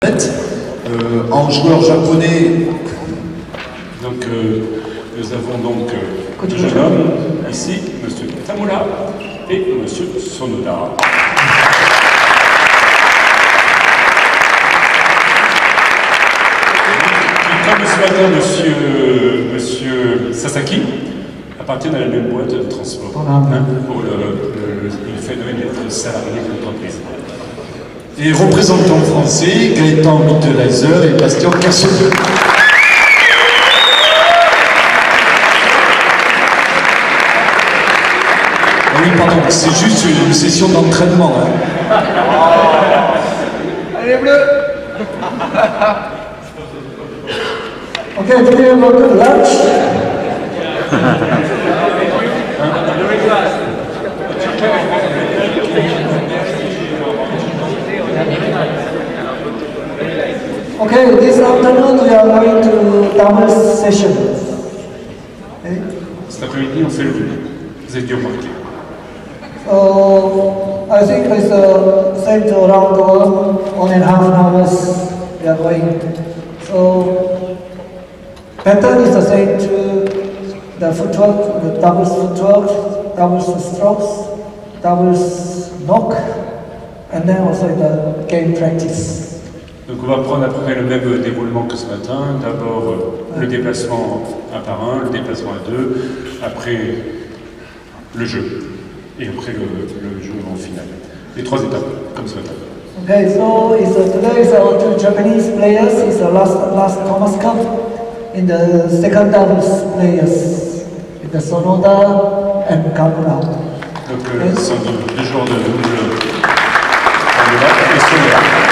En joueur japonais. Donc nous avons donc deux jeunes hommes ici, M. Tamura et M. Sonoda. Comme ce matin, monsieur Sasaki appartient à la même boîte de transport pour le phénomène d'être salarié de l'entreprise. Et représentant français, Gaëtan Mittelheiser et Bastien Kersoneux. Oui, pardon, c'est juste une session d'entraînement. Hein. Allez, bleu. Okay, today we'll go to lunch. Okay, this afternoon we are going to Tamil session. Okay. Cet après-midi, on fait le double. Vous avez dû remarquer. So, I think it's same to around 1.5 hours we are going. So, pattern is the same to the footwork, the doubles footwork, doubles strokes, doubles knock, and then also the game practice. Donc on va prendre à peu près le même déroulement que ce matin. D'abord le déplacement 1 par 1, le déplacement à 2, après le jeu, et après le jeu en finale. Les 3 étapes, comme ce matin. Okay, so today is our 2 Japanese players. It's the last Thomas Cup in the second doubles players, in the Sonoda and Kamura. Donc ce sont 2 joueurs de double Kamura et Sonoda.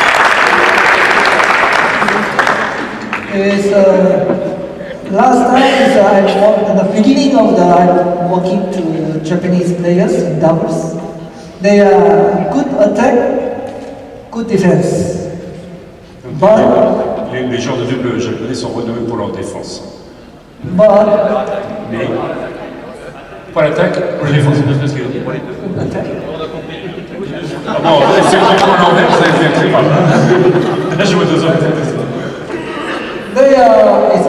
Last time at the beginning of I'm working to Japanese players in doubles. They are good attack, good defense. Donc, les joueurs de double japonais sont renommés pour leur défense. Mais pas l'attaque, pour la défense, parce qu'il a dit pour les deux. Ah bon, c'est vraiment l'envers, vous avez fait très mal. Là, je vois 2 hommes. They it's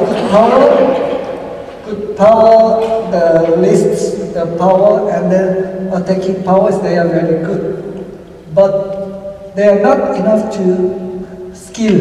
good power, the lists, the power, and then attacking powers, they are very good. But they are not enough to skill.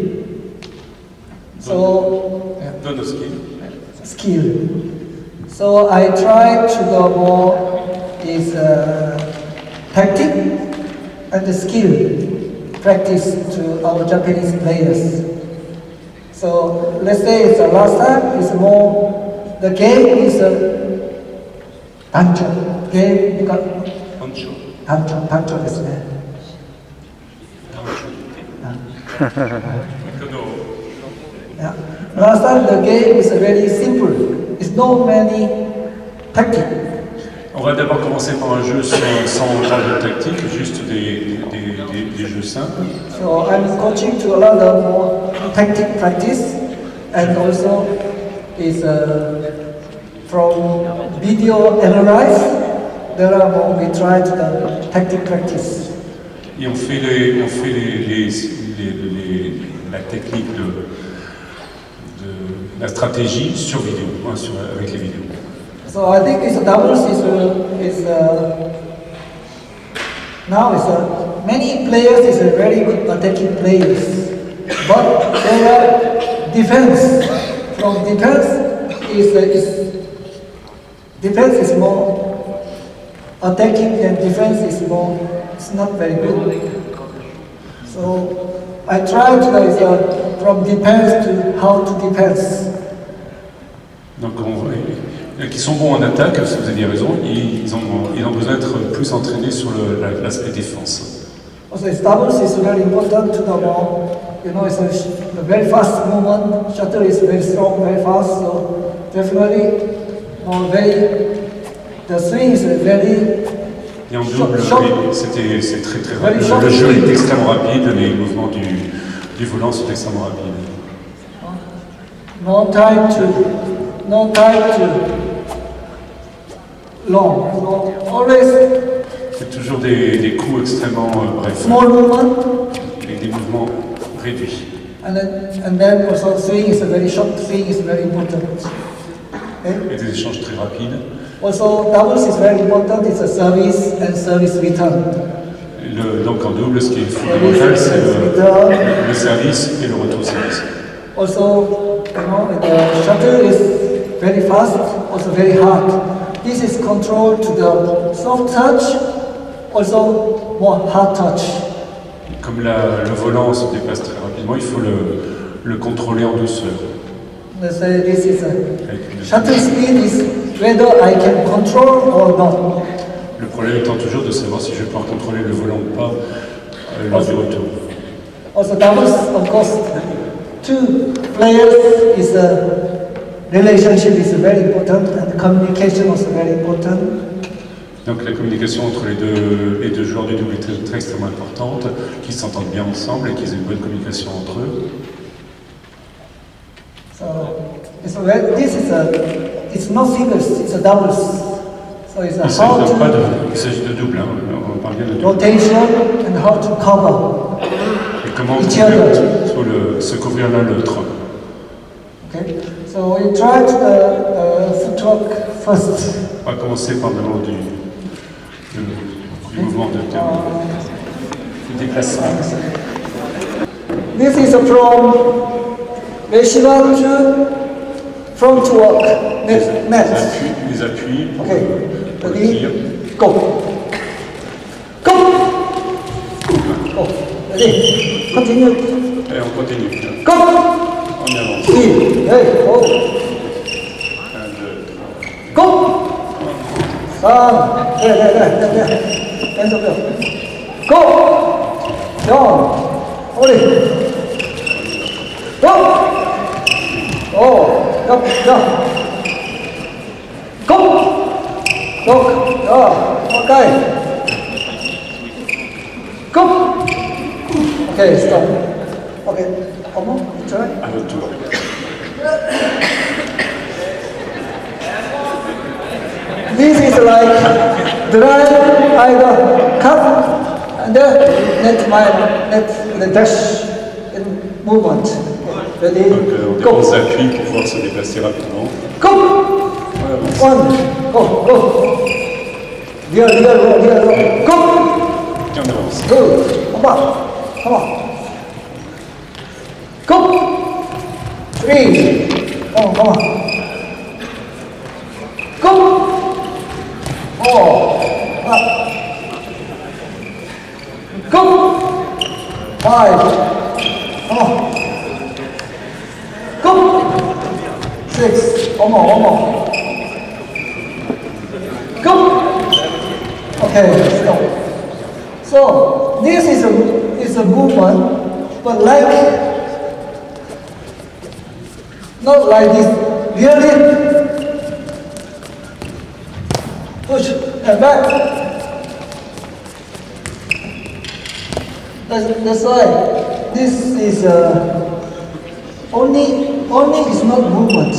So, Don't know skill. So I try to go more is tactic and the skill practice to our Japanese players. So let's say it's the last time, it's more, the game is tancho. Game, you got tanchoですね。Yeah. Last time the game is very simple. It's no many tactics. On va d'abord commencer par un jeu sans grande tactique, juste des jeux simples. So I'm coaching to a lot of more tactic practice, and also is from video analyze. There are more we try to the tactic practice. Et on fait la technique de la stratégie sur vidéo, avec les vidéos. So I think it's doubles now many players is very good attacking players, but their defense from defense is more attacking and defense is more. It's not very good. So I try to from defense to how to defense. Donc qui sont bons en attaque, vous avez raison, ils ont besoin d'être plus entraînés sur l'aspect défense. Also, doubles is very important to the ball. You know, it's a very fast movement. Shuttle is very strong, very fast. So definitely, the swing is very. Et en double, c'est très rapide. Le jeu est extrêmement rapide, les mouvements du volant sont extrêmement rapides. No time to long. So always. C'est toujours des coups extrêmement brefs. Small movement. Avec des mouvements réduit. And then also swing is a very short swing is very important. Okay? Et des échanges très rapides. Also doubles is very important. It's a service and service return. Donc en double, ce qui est fondamental, c'est le service et le retour au service. Also, the shuttle is very fast, also very hard. This is controlled to the soft touch, also more hard touch. Comme le volant se déplace très rapidement, il faut le contrôler en douceur. So this is a shuttle speed is whether I can control or not. Le problème étant toujours de savoir si je vais pouvoir contrôler le volant ou pas lors du retour. Also doubles, of course, two players is a relationship is very important and communication also very important. Donc la communication entre les deux joueurs du double est très extrêmement importante, qu'ils s'entendent bien ensemble et qu'ils aient une bonne communication entre eux. So it's not singles, it's a doubles. So it's a Il s'agit de double, hein, on parle bien de double. rotation and how to cover. Et comment se couvrir l'un l'autre. Okay, so we tried the footwork first. On va commencer par d'abord du mouvement de déplacement. This is from Veshiva to front work, net. Les appuis. Okay, Pour le ready, tir. go. Go! Oh, ready, continue. Et on continue. Go! On avance. 3, hey, go. 1, 2, 3. Go! 3, there. Hands up there. Go! Down. Hold it. Go! Oh, up. Go! Look. Okay. Go! Okay, stop. Okay, one more, try. À votre tour. This is like drive, either cut, and then the dash in movement. Ready? Donc on Go! dépense l'appui pour pouvoir se déplacer rapidement. Go! On avance. One, go! Real, go! Et on avance. Good. Come on. Go! 3. Come on. Go! 4. Up. Go! 5. Come on. Go! 6. One more. Go! Okay, stop. So this is a movement, but not like this. Really push and back. That's why this is only is not movement.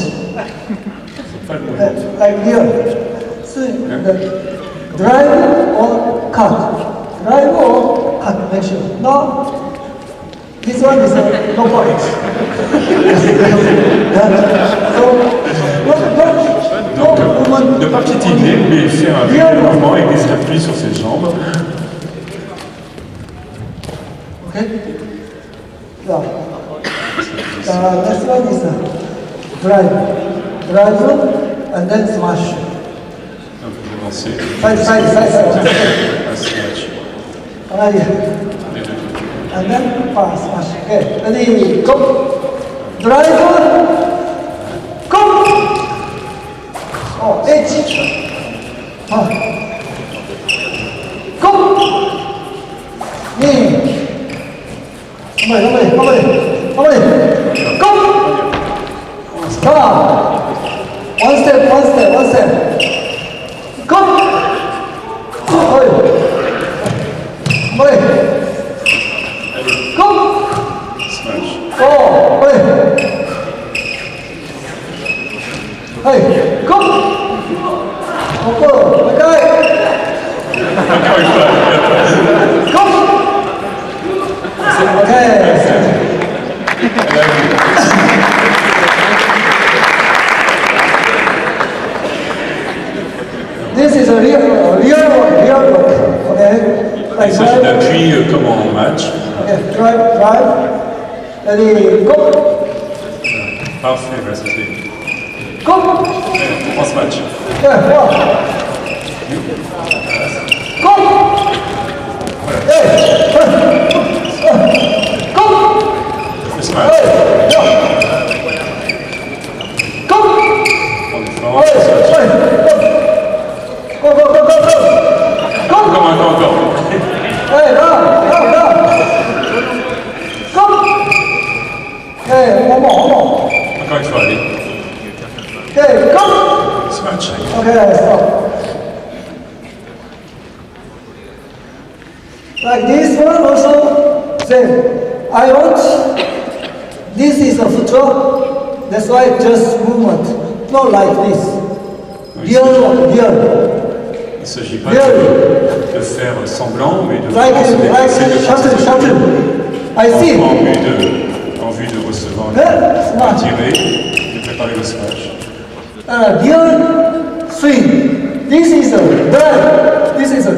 Like here. So the drive or cut. Drive or cut measure. No. This one is no point. Donc, ne pas piétiner, mais faire un vrai mouvement avec des appuis sur ses jambes. Okay? Yeah. Next one is drive and then smash. Donc, vous avancez. Side. Un smash. Alright. Les deux côtés. And then pass, smash. Okay, ready, go. Drive, go. Oh, edge. Go. Knee. Come on. Go. Stop. One step. Go. Come on. Go! Smash. Go! Hey! Go! Go! Go! Okay! This is a real work, okay? Il s'agit d'appui comme en match. Okay, drive, ready, go! Parfait, voilà, c'est Go! France match. Yeah, go! Go! Hey! Go! Le smash. Hey! Go! En défense, Hey! smash. Hey! Go, go, go, go, go! Go! Encore. Hey, down! Go! Hey, one more. Encore une fois, allez. Okay, go! Smash. Okay, stop. Like this one also, same. I want, this is a footwork, that's why just movement, not like this. Real. Il ne s'agit pas de faire semblant, mais de Like shuttle. I see. En vue de recevoir Smart. tirer, de préparer le smash. Real swing. This is a drive. This is a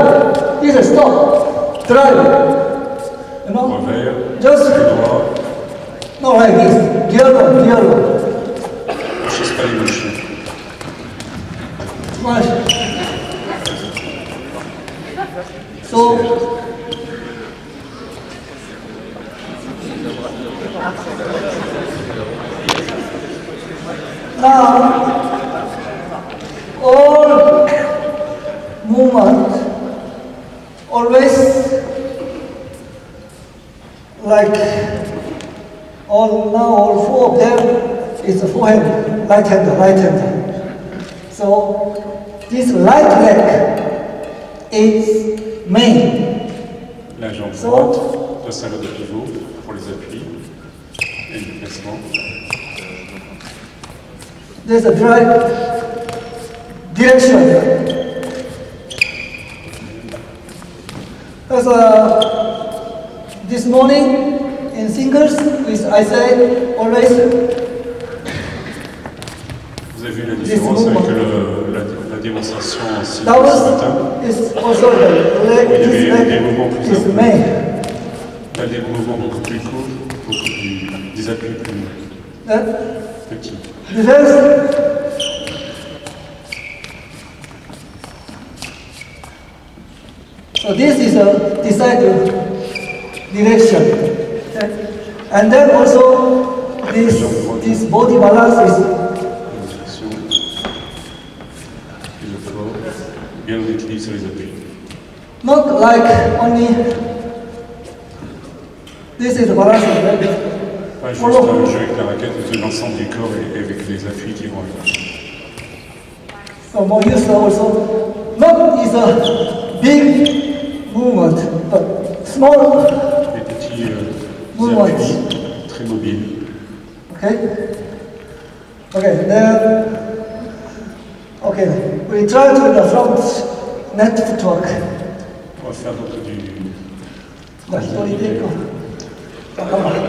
stop. Drive. You know? Revers, Just droit, not like this. Real one. ne chasse pas les bouchons. Smash. So, now, all movement always like all four of them is a forehand, right hand. So this right leg is main. La jambe droite, le salaud de pivot pour les appuis et le déplacement. There's a drive direction. As this morning in singles, I say always. Vous avez vu la différence avec la démonstration en singles That ce matin? is also the leg. Il y This avait des leg mouvements plus is importants. main. Là, des mouvements beaucoup plus courts, des appuis plus petits. Defense. So this is a decided direction. Okay. And then also this body balance is Position. Et le corps, bien en équilibre sur les appuis. not like only this is the balance. Pas juste Follow. un jeu avec la raquette, mais de l'ensemble du corps et avec les appuis qui vont avec. So more useful also. Not is a big movement, but small. Des petits Mouvements. appuis très mobiles. Okay. Then we try to the front net footwork. On va faire donc du net 一人で行こう。あ、頑張れ。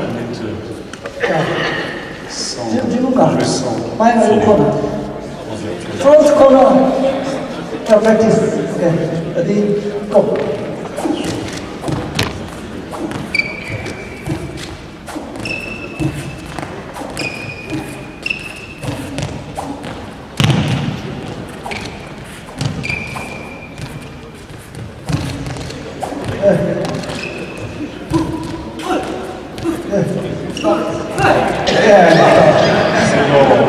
sans 自分が le sang 前のコーナー。 en virtuel. Front corner. Practice. Okay. Ready? Go. C'est bon.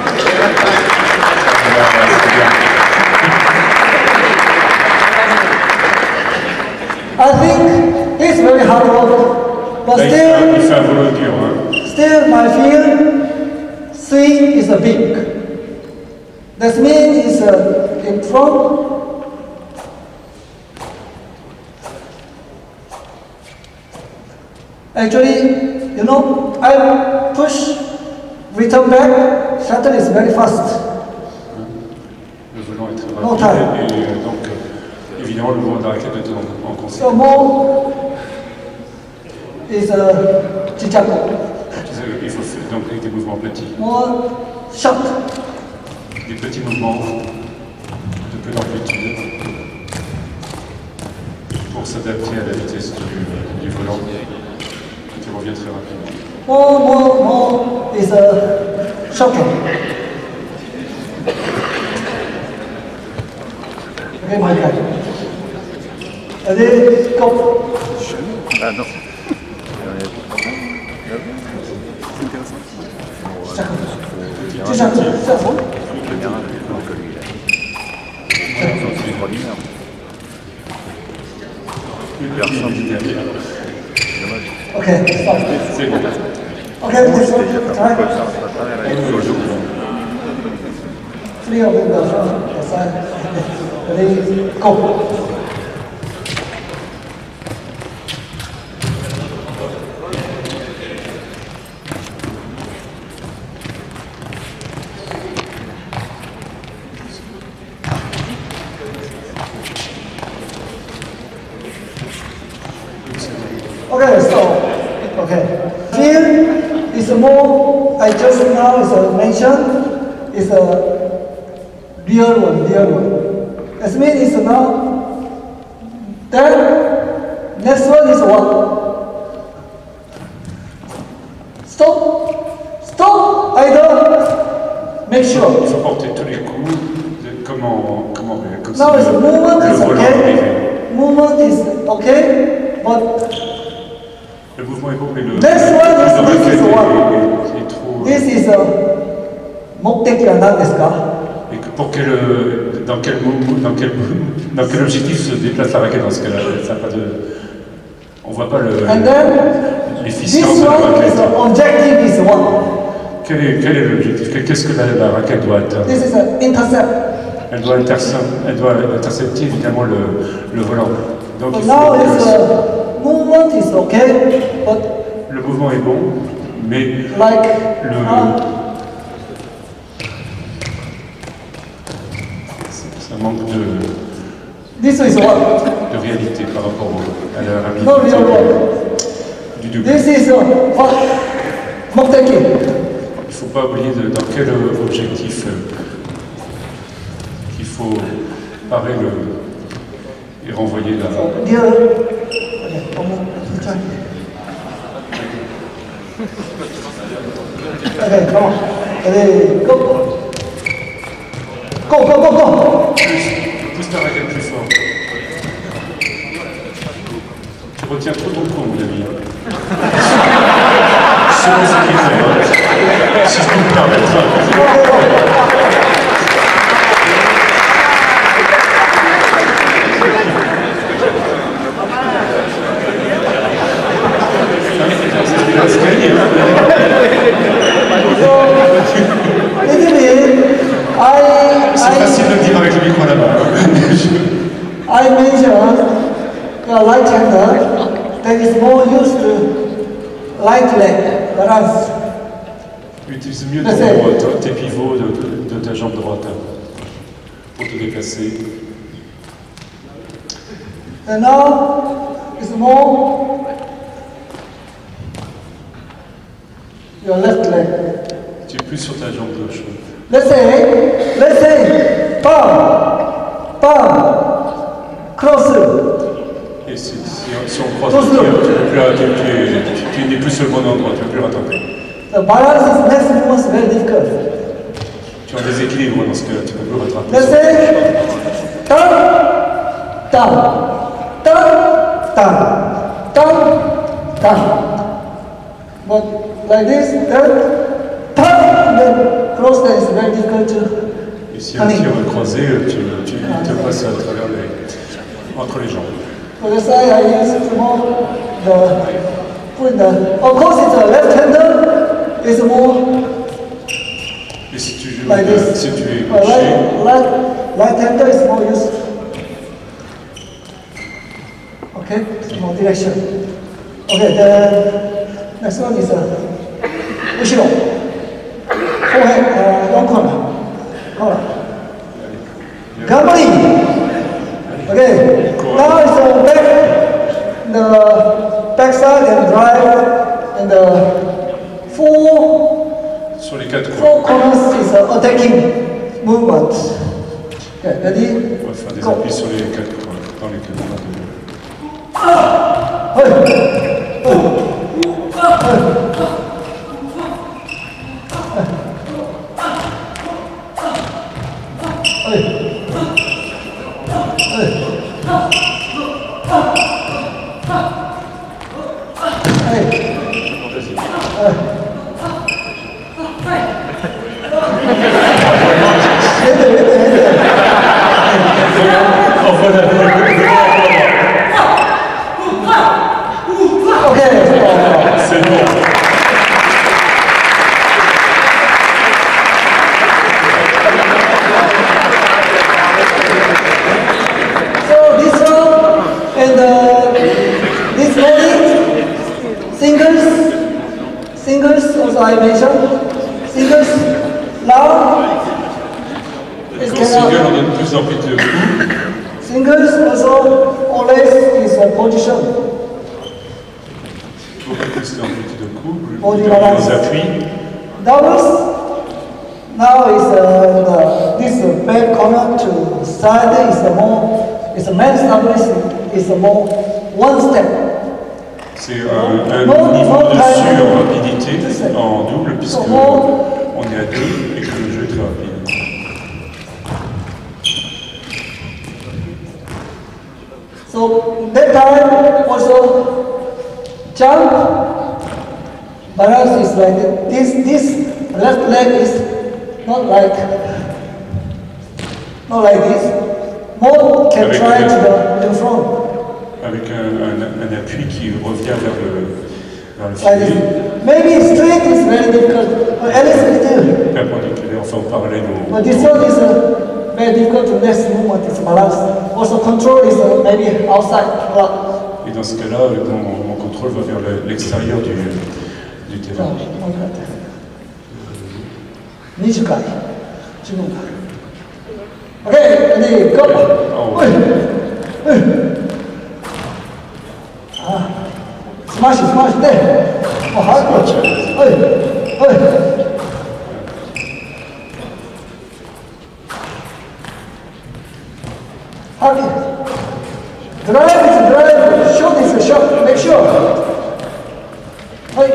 I think it's very hard work, but Là, il still, fait un boulot dur. Hein. still my feel swing is a big. That means it's in front. Actually, you know, I push, return back, shuttle is very fast. Le volant est très No rapide time. et donc évidemment le mouvement de la raquette est en conséquence. So more is a chichako. Il faut faire donc avec des mouvements petits. More short. Des petits mouvements de peu d'amplitude pour s'adapter à la vitesse du volant qui revient très rapidement. More is shorter. Okay, my guy. Ready, go. Ah non. Okay, stop. C'est bon. Okay, please try. 3 of them go from the side. Ready, go. Okay, so, okay. Here is more, I just now is mentioned, is a real one. That means it's now, then next one is what? Stop, either, make Il sure. faut porter tous les coups. Comment comme Now si is movement le is volant arrivait. okay, movement is okay, but Le mouvement est beau, mais le Next one is le this is raquette one. est trop. this is a 目的は何ですか? Et que pour dans quel objectif se déplace la raquette dans ce cas-là? Ça n'a pas de. On voit pas And then l'efficience this de la one is raquette. the objective is one. Quel est l'objectif? Qu'est-ce que la raquette doit atteindre? This is an intercept. Elle doit intercepter évidemment le volant. Donc So il now faut is que movement is okay, but le mouvement est bon, mais like ça manque this is what? de réalité par rapport à la rapidité No real one. du double. This is what? 目的. Il ne faut pas oublier dans quel objectif qu'il faut parer et renvoyer la. Real. Okay, try. Okay, come on. Ready, go. Go. Pousse ta raquette plus fort. Tu retiens trop ton coup, mon ami. Selon ce qu'il fait, si je peux me permettre. C'est facile de le dire avec le micro là-bas. I mentioned the right hander that is more used to right leg balance. Utilise mieux tes pivots de ta jambe droite pour te déplacer. And now it's more your left leg. Tu es plus sur ta jambe gauche. Let's say, palm, cross. Et si on croise le tir, tu n'es plus sur le bon endroit, tu ne peux plus rattraper. The balance is next movement is very difficult. Tu as un déséquilibre dans ce cas-là, tu ne peux plus rattraper. Let's say, down. But like this, then cross that is very difficult to. Et si un tir croisé, tu te passes à travers entre les jambes. So that's why I use more of course it's a left-hander, it's more Et si tu joues, like this. si tu es gaucher, Right-hander is more used. Okay, so more direction. Okay, the next one is 後ろ。後編、4コーナー。頑張り Okay, now it's the back side and drive and the breaking movement. Okay, ready? On va faire des Go. appuis sur les 4 coins, dans les 4 coins de... C'est bon. So this one and this morning, singles also I mentioned, singles now is En single, on donne plus en plus de coups. singles also always is a position. Beaucoup plus d'amplitude de coups, Body plus balance. de appuis. Doubles now is this back corner to side is a men's doubles is a more one step. C'est un niveau dessus en rapidité, en double, puisque on est à 2 et que le jeu est très rapide. So that time also jump balance is like this left leg is not like this. More can Avec try le- to the front. Avec un appui qui revient vers le Like this. filet, Maybe straight is very difficult, but at least we do. perpendiculaire, enfin au parallèle au... But this one is very difficult to next movement is balance. Also control is maybe outside. Et dans ce cas-là, mon contrôle va vers l'extérieur du terrain. 20回15分間 OK ready go スマッシュスマッシュでもう早くドライブ、ショーですよ、ショー、メイクショー。はい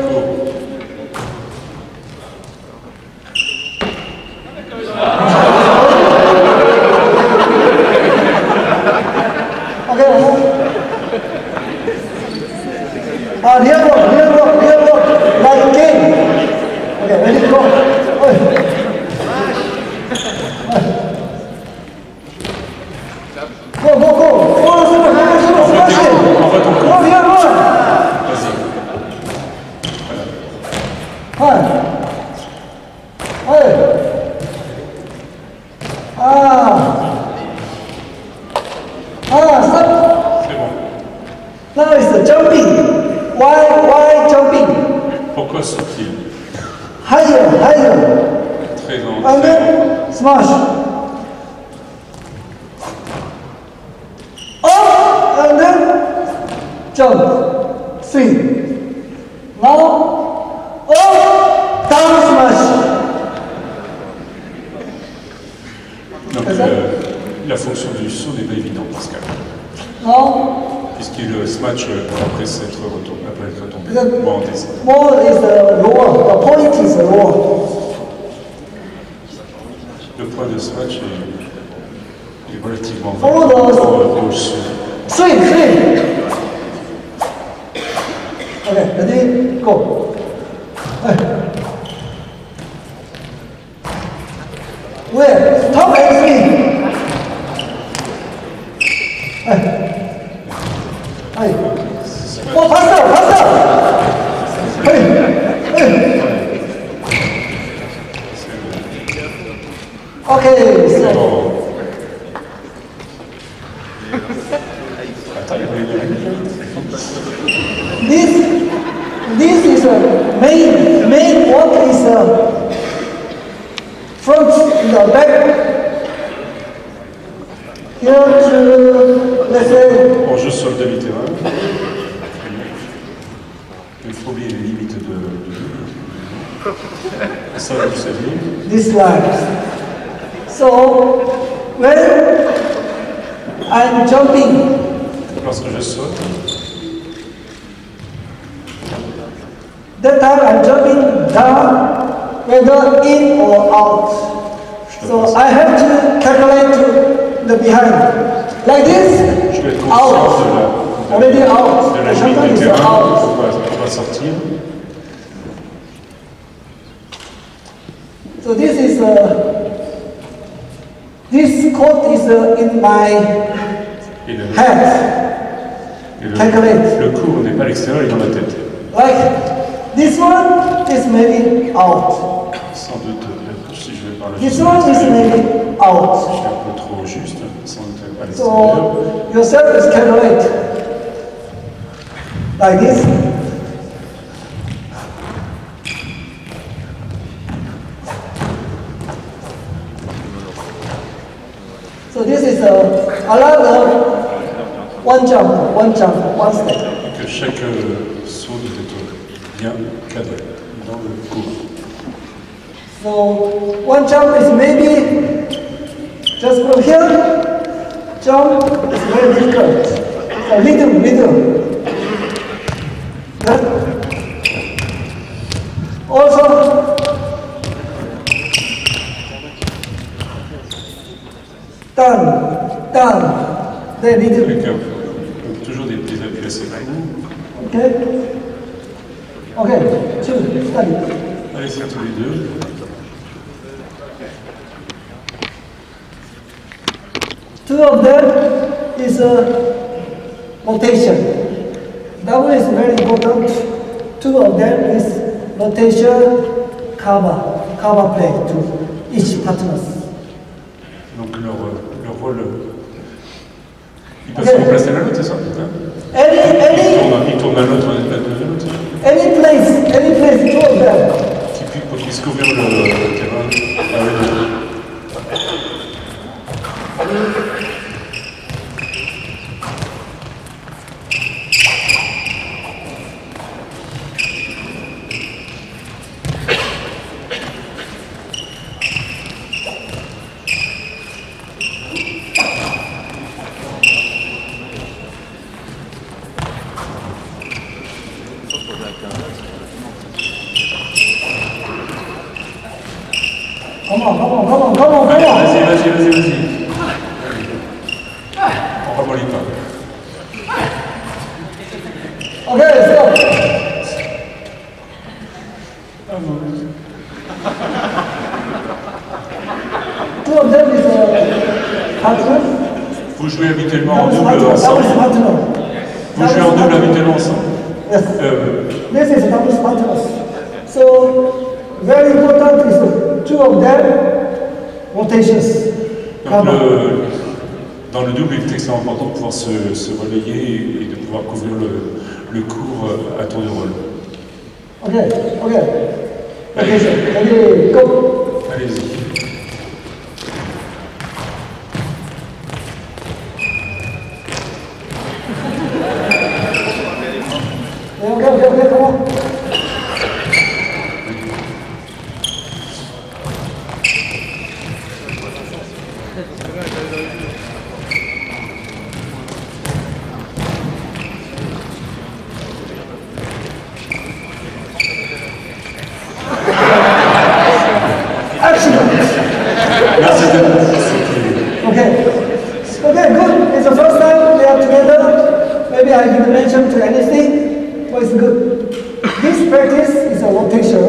。Real rock, like game. Okay, ready, go. Go. Smash it. Go, real rock. Stop. C'est bon. Now it's the jumping. Why jumping? Pourquoi saute-t-il? Higher. Très en... And then smash. Up and then jump. Swing. Now up, down smash. Donc la fonction du saut n'est pas évidente, Pascal. Now Puisqu'il se match après s'être retombé, après être tombé. The Bon, en descend. ball is lower. The point is lower. Le point de ce match est relativement Follow those. au-dessus. Swing. Okay, ready? Go. Where? Top and swing. Oh, faster. Okay, so Bon. this is a main work is front in the back. Here to let's say On joue sur le demi-terrain. Il faut oublier les limites de... Ça, vous savez. this line. So when I'm jumping, Lorsque je saute, that time I'm jumping down, whether in or out. So I have to calculate to the behind. Like this, je dois être out. conscient Already out. de la The limite shuttle du is terrain out. pour pas sortir. So this code is in my Et head. Calculate. le cours n'est pas à l'extérieur, il est dans ma tête. Like this one is maybe out. Sans doute, si je vais par là, This one is maybe je out. suis un peu trop juste, sans doute à l'extérieur. So yourself is calculate like this. So this is another one jump, one step. Que chaque saut doit être bien cadré dans le cours. So one jump is maybe just from here, jump is very difficult. So little. Also, down, then little. Donc toujours des petits appuis assez courts. Okay? Okay, two, study. Allez-y tous les deux. Two of them is rotation. That one is very important. Two of them is rotation, cover play to each partners. Donc leur rôle, ils peuvent se remplacer l'un l'autre, c'est ça? Ils tournent l'un l'autre, Any place, two of them. pour qu'ils puissent couvrir le terrain. Come on. Vas-y. On ramollit pas. Okay, stop. Two of them is partner. Vous jouez habituellement en double That was ensemble. partner. Vous jouez en double habituellement ensemble. Yes. This is double partners. So very important is the two of them rotations. Donc dans le double, il est extrêmement important de pouvoir se relayer et de pouvoir couvrir le cours à tour de rôle. Okay. Ready, go. Allez-y. Okay, come on. Okay, good. It's the first time we are together. Maybe I didn't mention to anything, but it's good. This practice is a rotation.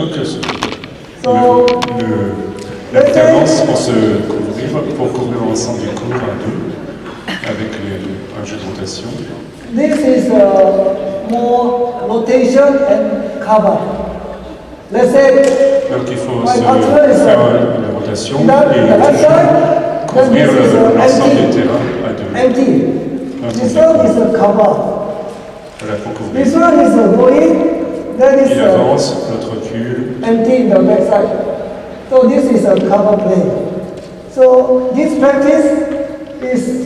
Donc l'alternance pour couvrir l'ensemble du cours à deux, avec un jeu de rotation. This is more rotation and cover. Let's say Donc il faut my faire partner is une rotation in the left et side, then couvrir this is l'ensemble du empty. terrain à deux. Empty. This one is a cover. Voilà, pour couvrir. This one is a going. That is Il avance, l'autre recule. empty in the back side. So this is a cover play. So this practice is,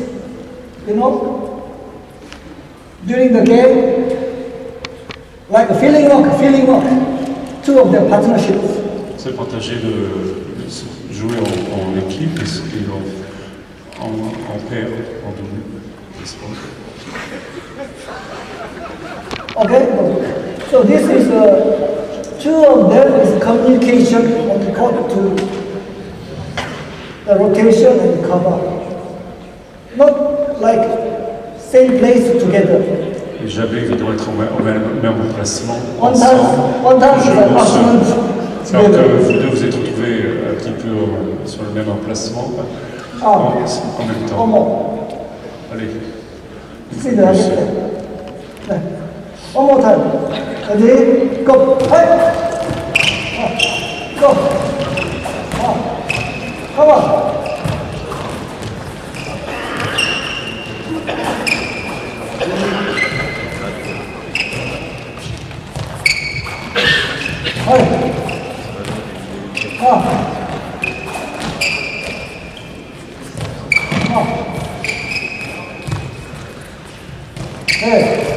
during the game, like a feeling walk. Two of the partnerships. C'est partager de jouer en équipe. équipe, et en paire, en double. Okay, so this is two of them is communication on the court to the rotation and cover. Not like same place together. Et jamais ils doivent être au même emplacement. One time is an argument Alors que together. vous deux vous êtes retrouvés un petit peu sur le même emplacement Ah. en même temps. One more. Allez. See the other thing. One more time. Ready? Go. Hey. Go. Come on. Hey. Hey.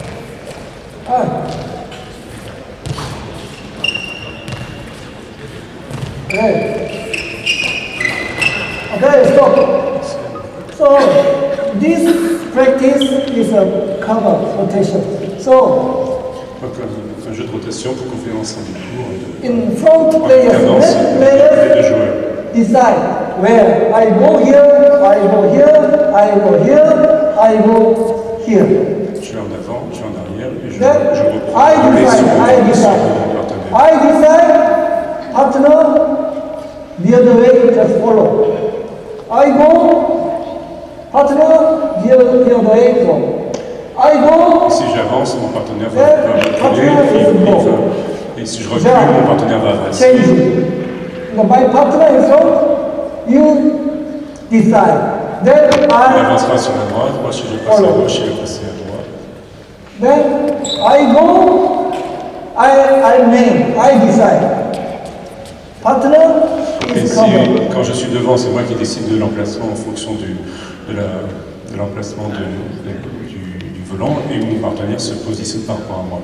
Okay, stop. So this practice is a cover rotation. So Donc un jeu de rotation pour qu'on fait l'ensemble du cours. in front players, Cadence, left les deux players joueurs. decide where I go here, I go here, I go here, I go here. Je suis en avant, je suis en arrière, et je Then reprends. I les decide, secondes I de decide. mon partenaire. I decide, partner, the other way, just follow. I go, partner, the other way, go. I go, Si j'avance, mon partenaire va then reculer, partner is go. et si je recule, mon partenaire va avancer. Change. My partner is front, you decide. Then Il I, avancera sur la droite, moi si je passe à gauche, il va passer à droite. then I go, I name, I decide. Partner Et is si, covered. quand je suis devant, c'est moi qui décide de l'emplacement en fonction de l'emplacement du volant, et mon partenaire se positionne par rapport à moi.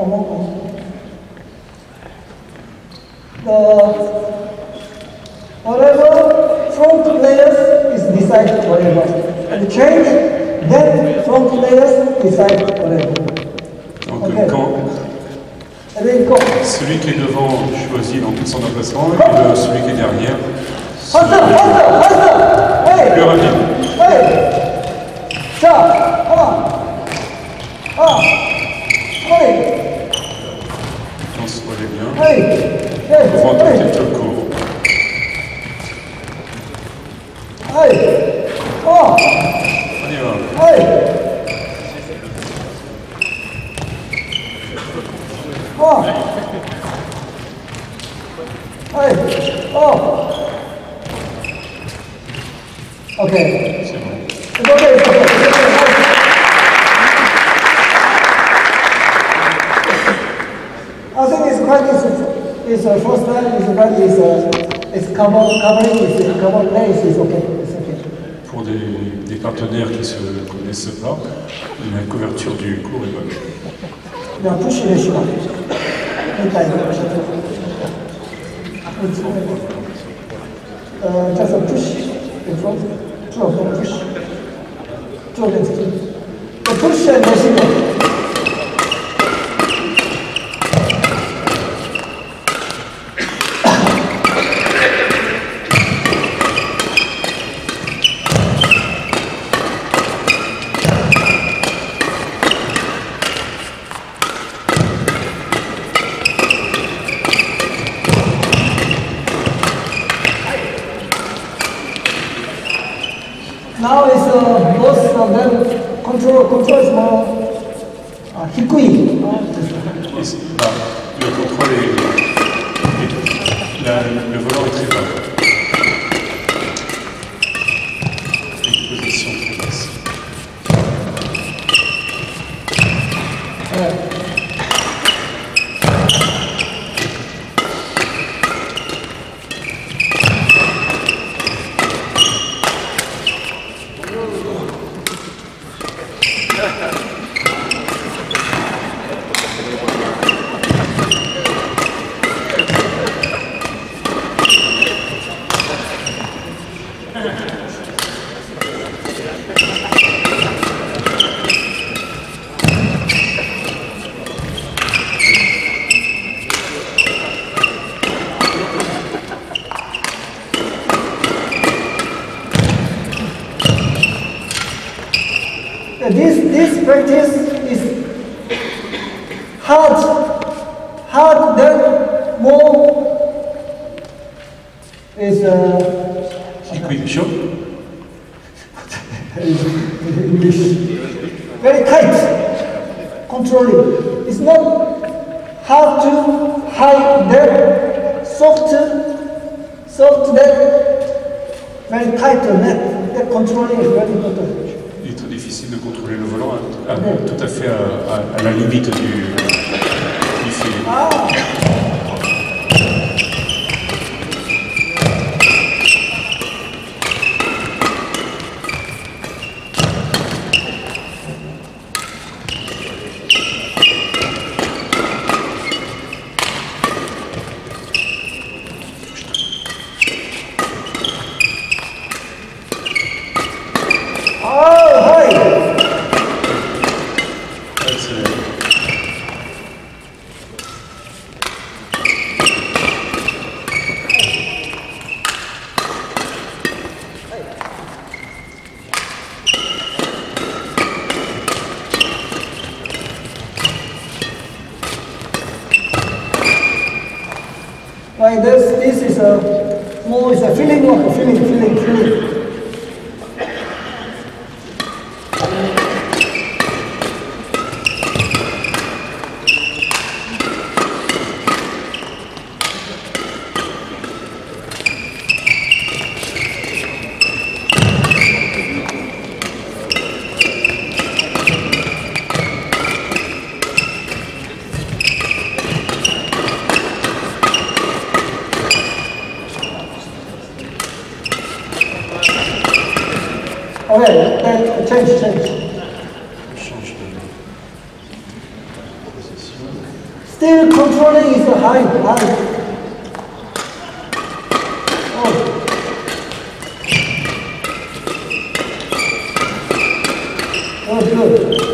Whatever front players is decide whatever. And change, then front players decide whatever. Donc Ok. quand And then go. celui qui est devant choisit donc son emplacement, et celui qui est derrière, Faster, faster, faster! Hey! plus rapide. Hey! Stop! Come on! Hey! On se voit bien. Hey! Hey! On va Hey! peut-être le court. Hey! Oh! On y va. Hey! Oh! Hey! Oh! Okay. C'est bon. It's okay, it's okay. It's okay. I think it's quite it's first time it's cover place is okay. It's okay. Pour des partenaires qui se connaissent pas, la couverture du cours est bonne. Now push the shot. Just a push in front. Two of them push. Two against two. The push and the single. Now it's both of them control is more hikui. Bah, le contrôle le volant est très bas. Une position très basse. This practice is hard then more is Liquide chaud. English. Very tight, controlling. It's not hard to hide that soft that very tight net. That controlling is very important. Il est très difficile de contrôler le volant, tout à fait à la limite du filet. Ah. Like this is a more is a feeling work, feeling. Okay, then change. Still controlling is high. Oh. Oh, good.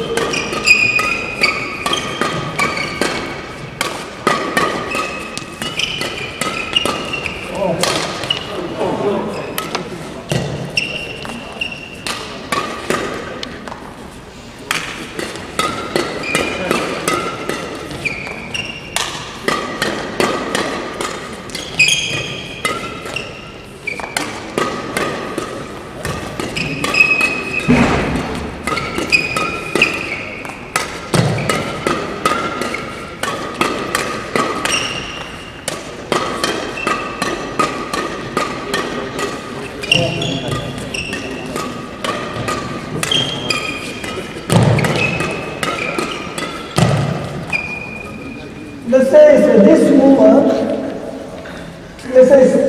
Let's say it's this movement. Let's say it's,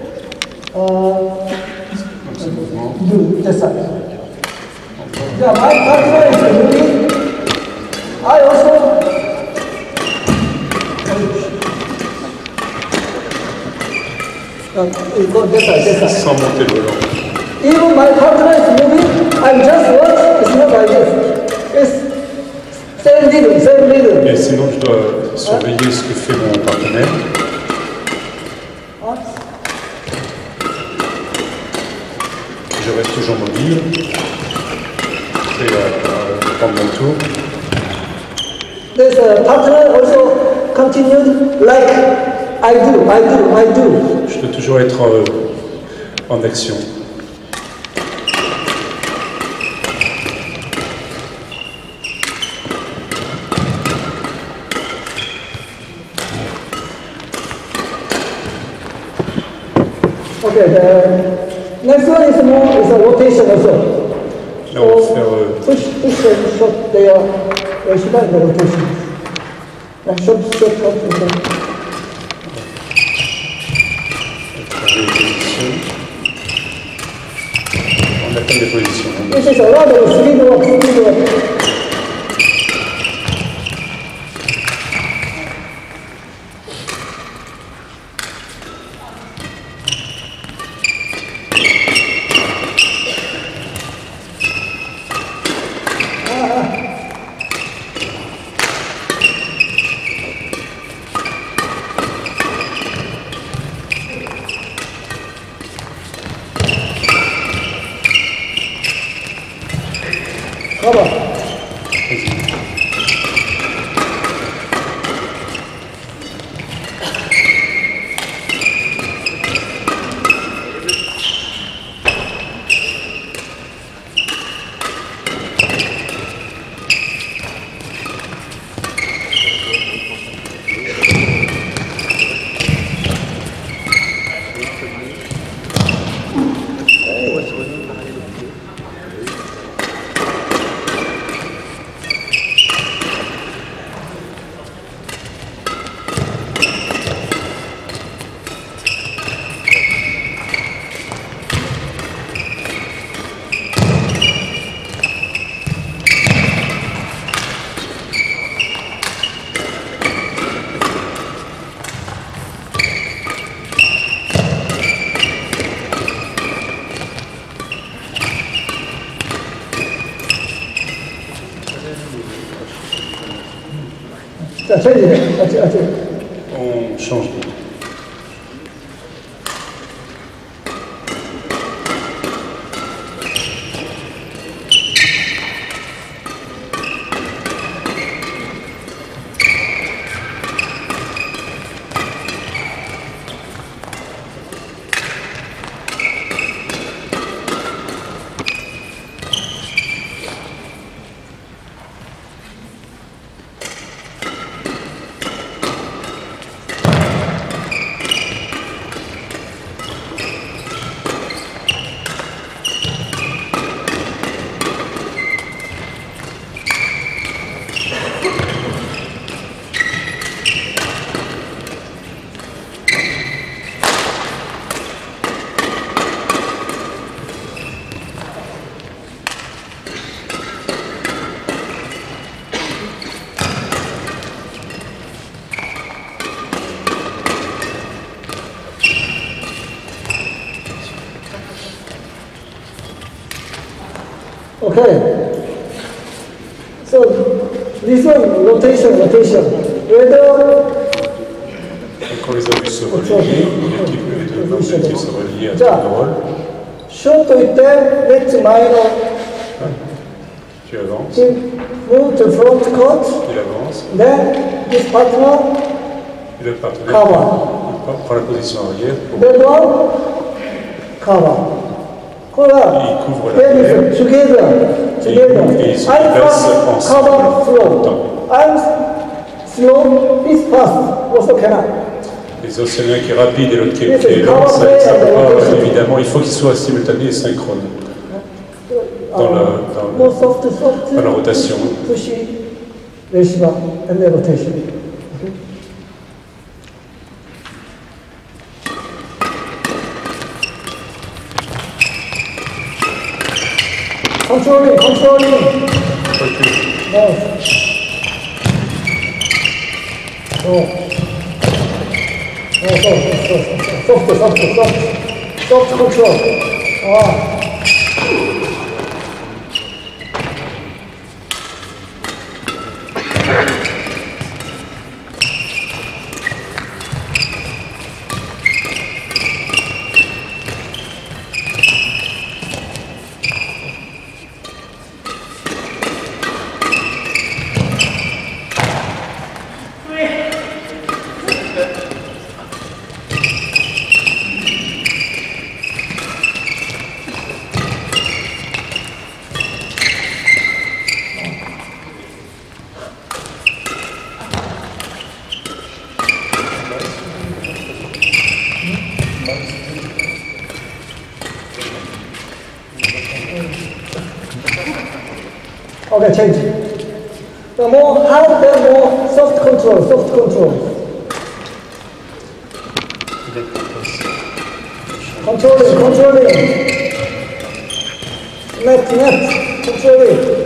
do this side. Yeah, my partner is doing. I also. Go this side. Sans monter le volant. Even my partner is moving. I'm just watch. It's not like this. It's same rhythm. Et sinon, je dois surveiller ce que fait mon partenaire. Je reste toujours mobile. Je vais prendre mon tour. This partner also continued like I do. Je dois toujours être en action. Okay, the next one is more is a rotation also. Là, on va faire push and shot there. Should have the rotation. Shot. on appelle des positions. This is a lot of speed work. Cover. On change de... Okay. So this one rotation. Whether Quand les abus se relient, les deux objectifs se relient à tournerole. short といってレッツ前の Tu avances. move to front court. Il avance. Then this partner Et le partenaire cover. prend la position arrière pour Then one cover. これは il couvre la together. Et il se I'm place fast, ensemble. cover slow. I'm slow, is fast. Also cannot. Les Océaniens qui est rapide et l'autre qui est lent, ça ne pas évidemment, il faut qu'ils soient simultanés et synchrones dans la rotation. Push, receiver, and then rotation. Controlling. No. Soft control. Okay, change. The more hard, the more soft control. Controlling. Net, controlling.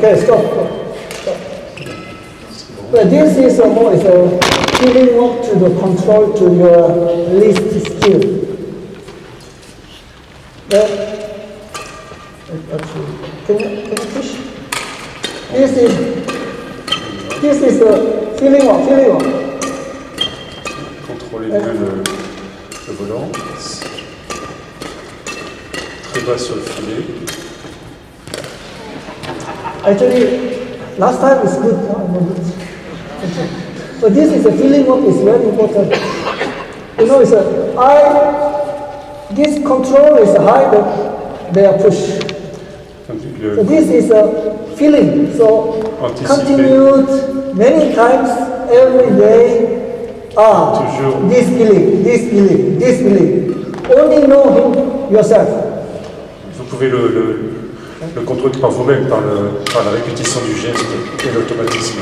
Okay, stop. But this is more is a giving up to the control to your least skill. Actually, can you push? This is the feeling up. Contrôlez bien le volant. Très bas sur le filet. Actually, last time is good. So this is a feeling up is very important. You know, this control is high, but they are push. So this is a feeling. So continued many times every day. This feeling. Only know him yourself. Vous pouvez le contrôler par vous-même, par la répétition du geste et l'automatisme.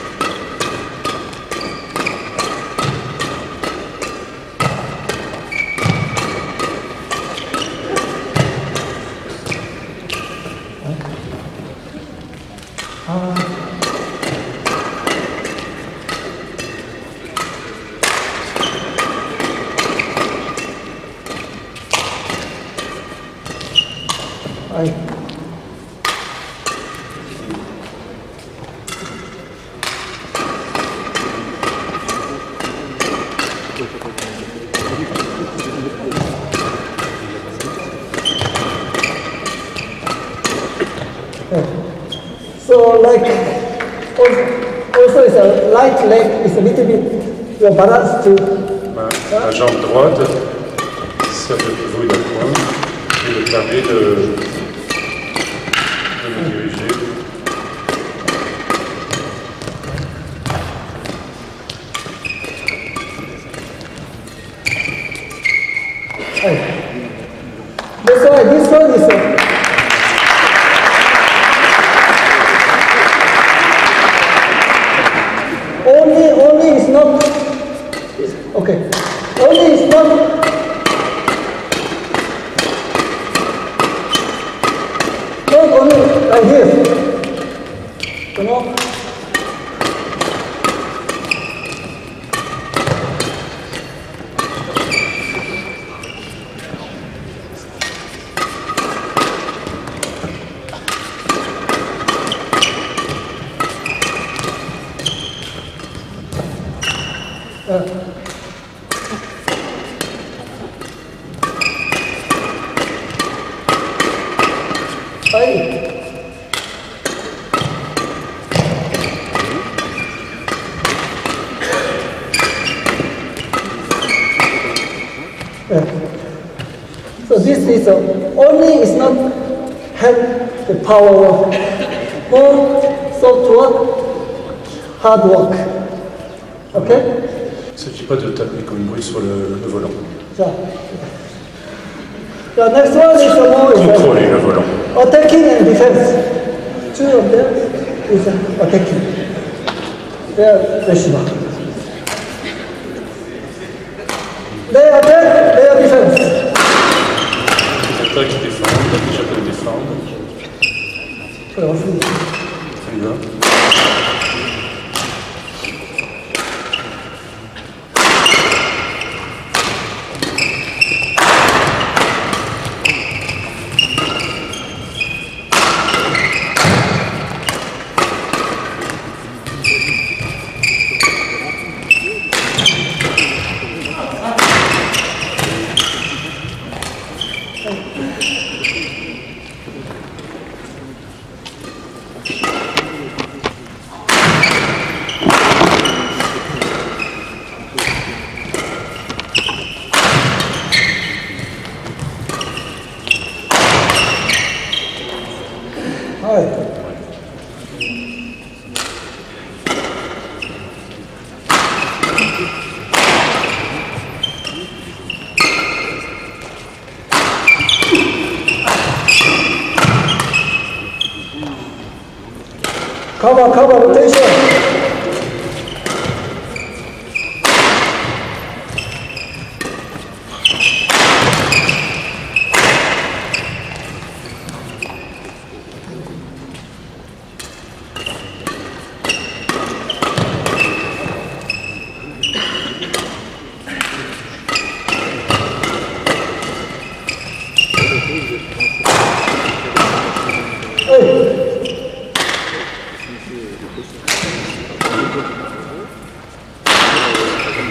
So like also is a light leg is a little bit your balance to. La jambe droite sert de pivot et d'appoint et le permet de me diriger. That's why this one is only is not okay. Only is not only like this. You know. So this is only is not have the power of more soft work, hard work. Okay? Il ne s'agit pas de taper comme une brute sur le volant. The next one is more Contrôler le volant. attacking and defense. Two of them is attacking. They are Reshima. They attack, they are defense. Attaque et défendre, chacun défendre. On y va. Cover, rotation.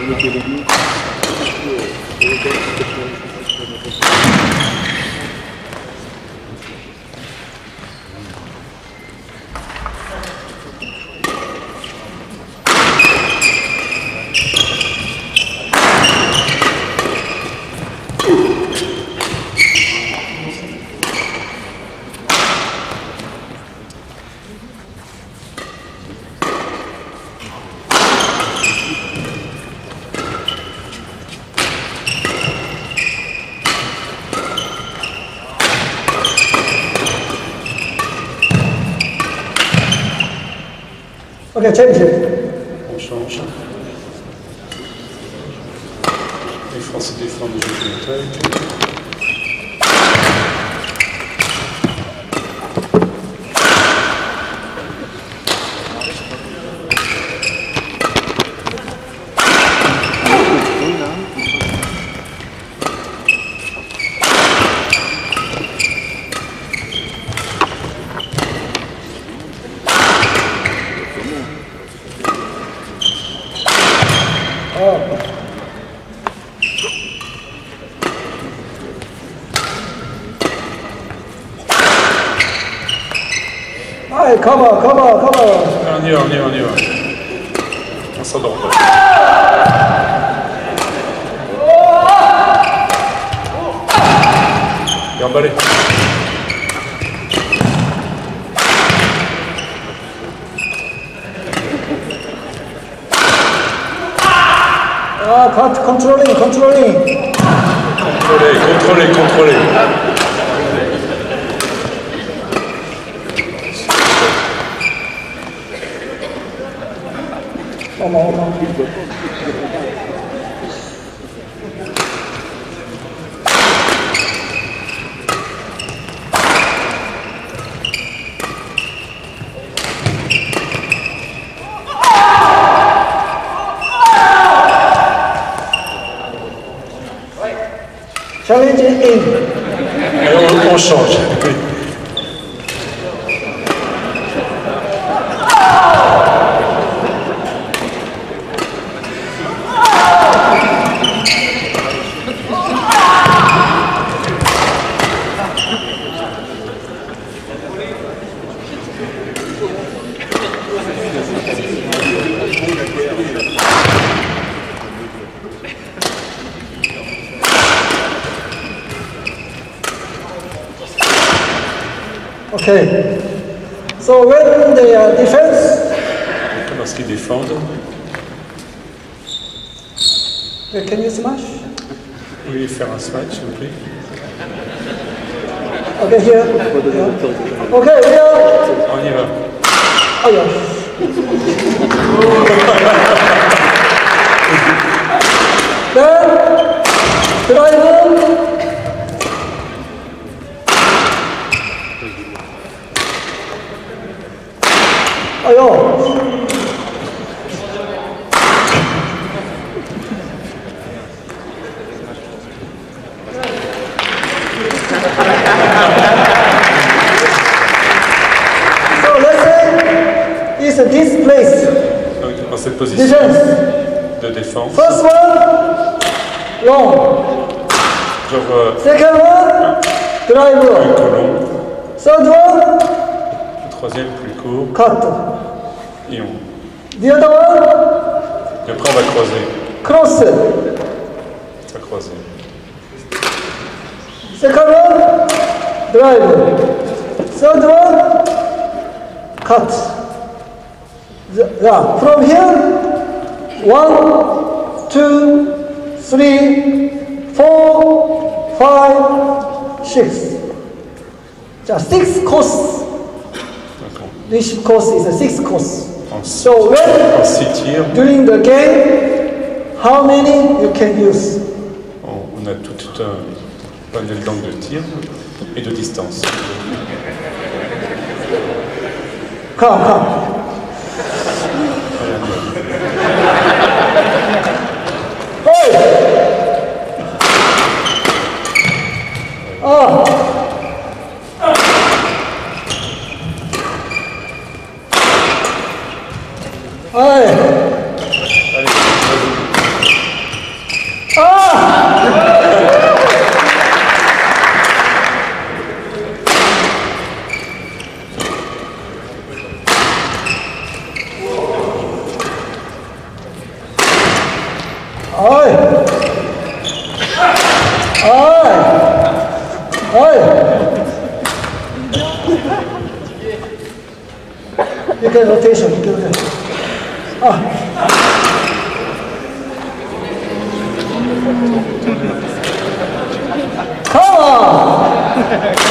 Okay, change it. On change. Les Français défendent le jeu de taille. Allez, come on, come on, come on. On y va, on y va, on y va. On s'endort pas. Gambale. Controlling, controlling. Contrôlez, contrôlez, contrôlez. Challenge in. Et on change. Okay. So when they are defense, Lorsqu'ils défendent, can you smash? oui, faire un smash, s'il vous plaît. Okay, here. Yeah. Okay, here. On y va. Oh yeah. Then driver. Oh yeah. So let's say it's this place. Donc, dans cette position Defense. de défense, First one, long. genre Second one, driver. plutôt long, Third one, le troisième plus court, cut. et on. The other one, Et après on va croiser, cross. ça croiser. Second one, driver. Third one, cut. Yeah, from here, 1, 2, 3, 4, 5, 6. Just 6 courses. Donc Each course is a 6 course. on So when 6 tirs, during the game, how many you can use? on a tout un panel d'angle de tir et de distance. Come, come. Hey! Ah! Hey! Allez, vas-y. You get rotation, you get rotation. Come on!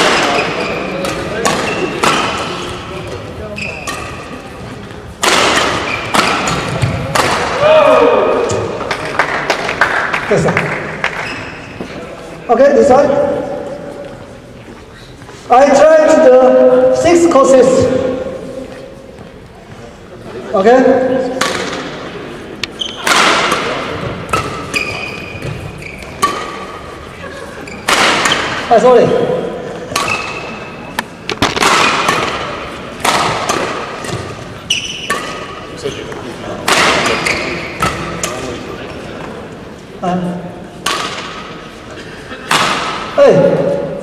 This side. Okay, this side. I tried the 6 courses. Okay? Sorry. Hey.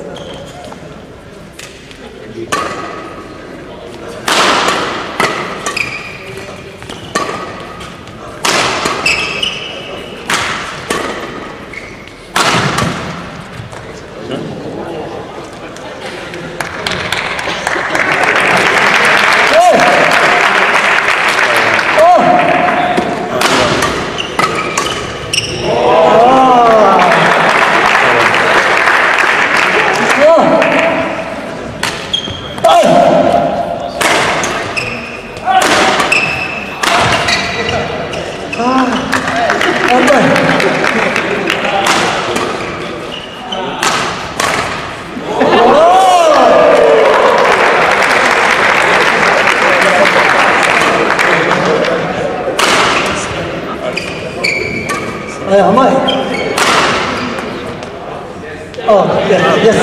Am I? Oh, yes, yes.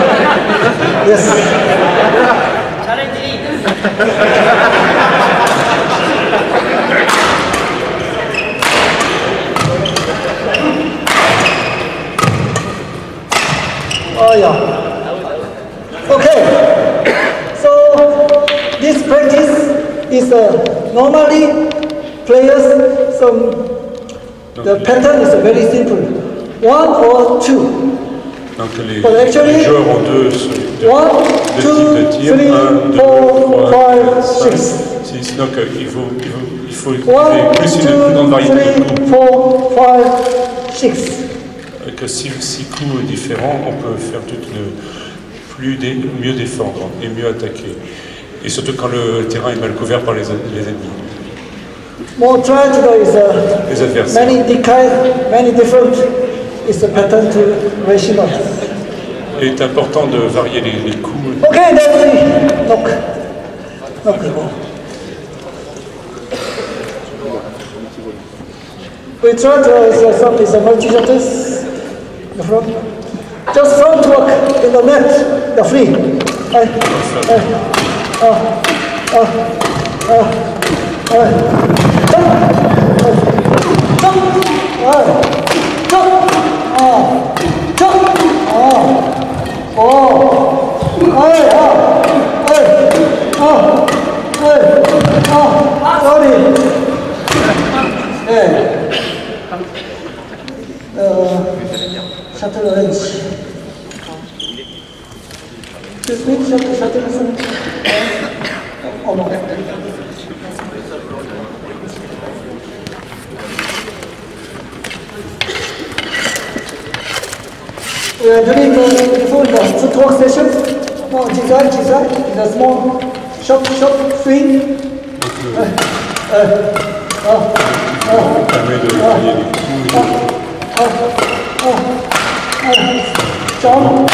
Oh, yeah. Okay. So, this practice is normally players, the pattern is very simple. 1 or 2. Donc But actually, les joueurs ont deux types de tir, 1, 2, 3, 4, 5, 6. Donc il faut plus une grande variété de coups. 4, 5, 6. Que 6 coups différents, on peut faire mieux défendre et mieux attaquer. Et surtout quand le terrain est mal couvert par les ennemis. More triangular is many different is the pattern to ratio. Il est important de varier les coups. Okay, then we knock the ball. We try to some multi-shotters in the front. Just front work in the net, the free. Shuttle range. Excuse me, shuttle. Oh no. We are doing before the footwork session. No, design in a small short swing. Jump.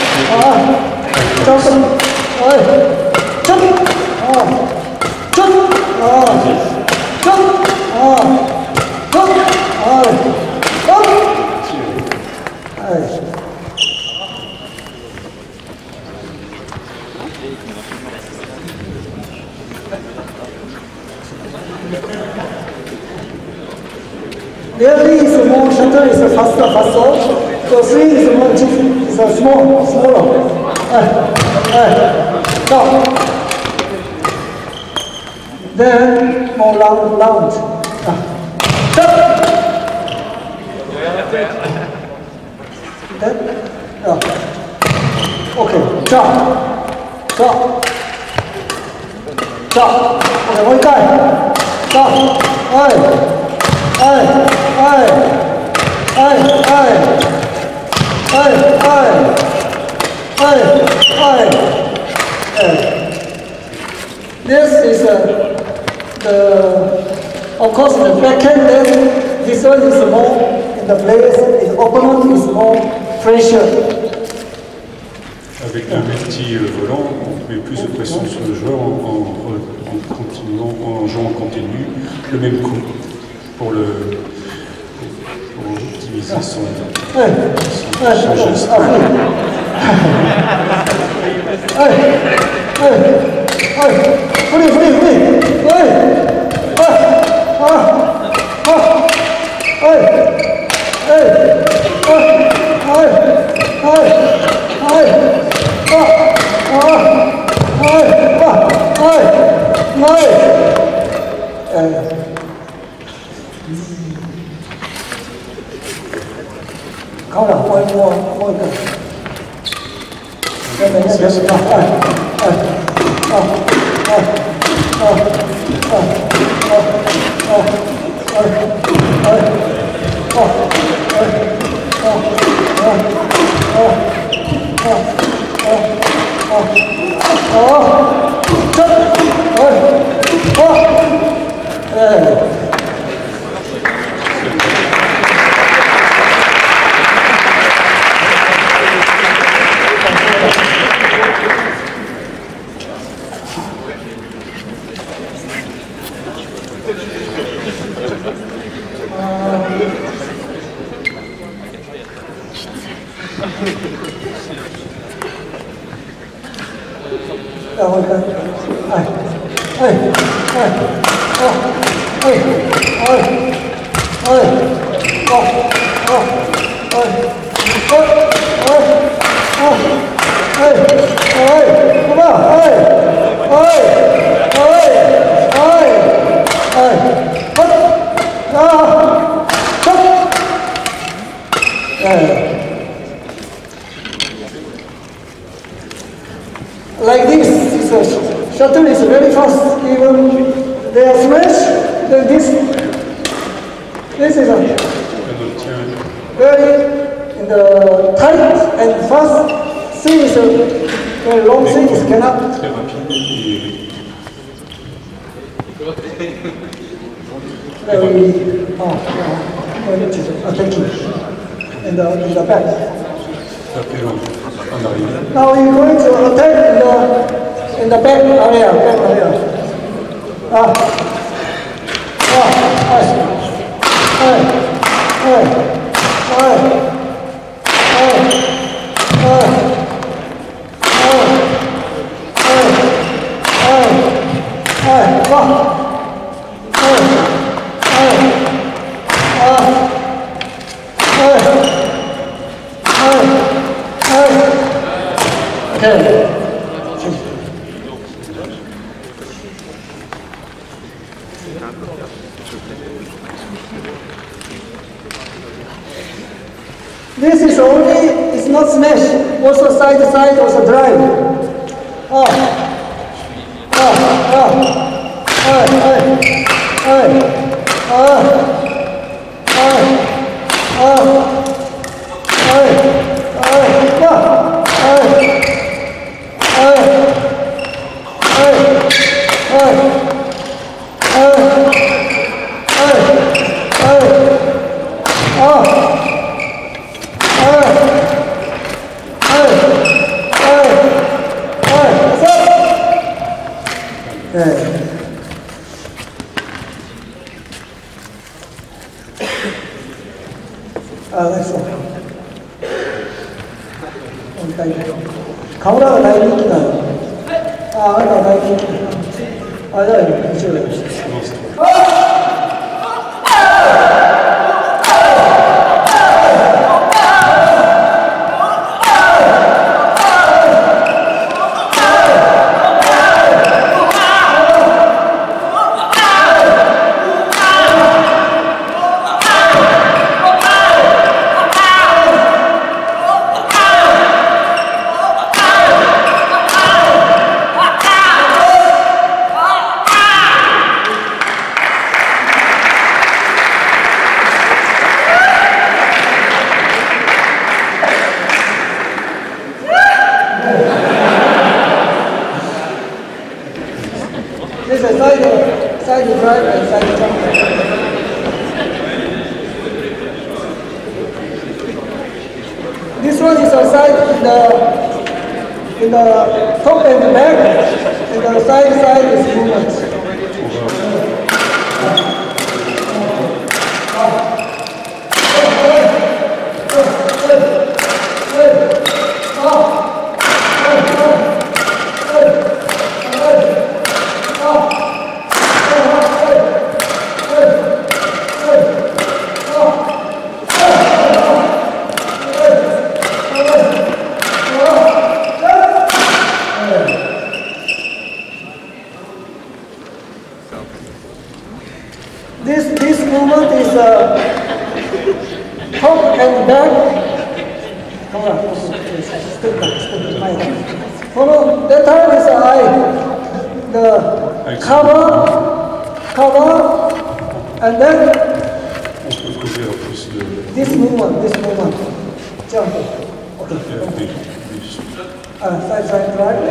Really is a more shuttle is faster. So 3 is smaller. Stop. Then more round. Stop. Then, okay, drop. Okay, one guy. Stop. This is of course the backhand. Then this one is more in the place. The opponent is more pressure. Avec un petit volant, on met plus de pression sur le joueur en jouant en continu le même coup pour optimiser son geste. Come on, one more good. Like this, shuttle is very fast. Even they are smash. This is a very tight and fast. Thing is a very long thing. Is cannot. Très rapide attacking in the back. Now you're going to attack in the back area. This is only, it's not smash, also side to side, also drive. that's all. 顔が大人気なの。あなた大人気。あ、じゃあ一応です。 drive and side jump. This one is a side in the top and the back, and the side is movement. This movement is top and back. Come on, step back. Follow. That time is the cover, and then this movement, jump. Okay. Side, drive.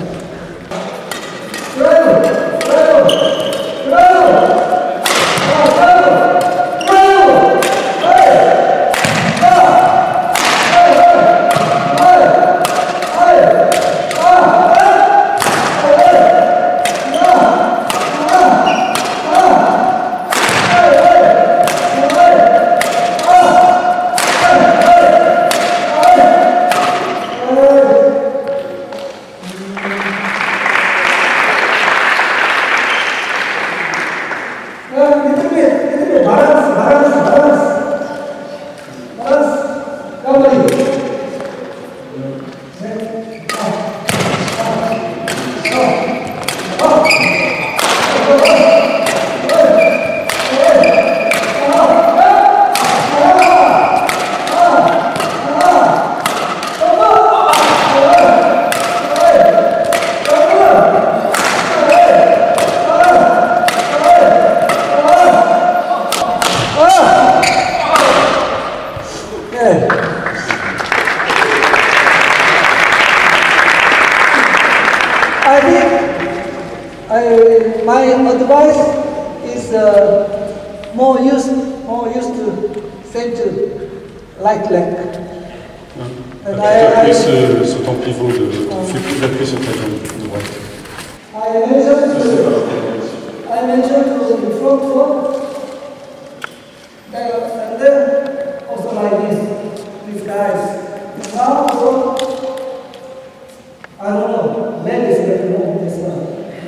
My advice is more used to send to light leg. Sont en pivot, fait plus d'appuyer sur ta jambe droite. I mentioned to the front foot, and then also like these guys. Now, I don't know, leg is better than this one.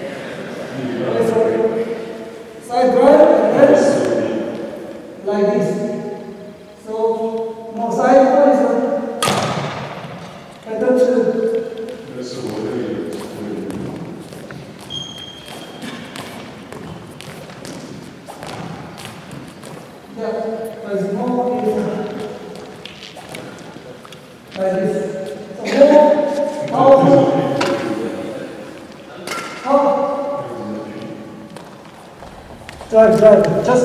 Side drive and then like this. So more side is better to. Yeah, there's more is like this. So more drive, just.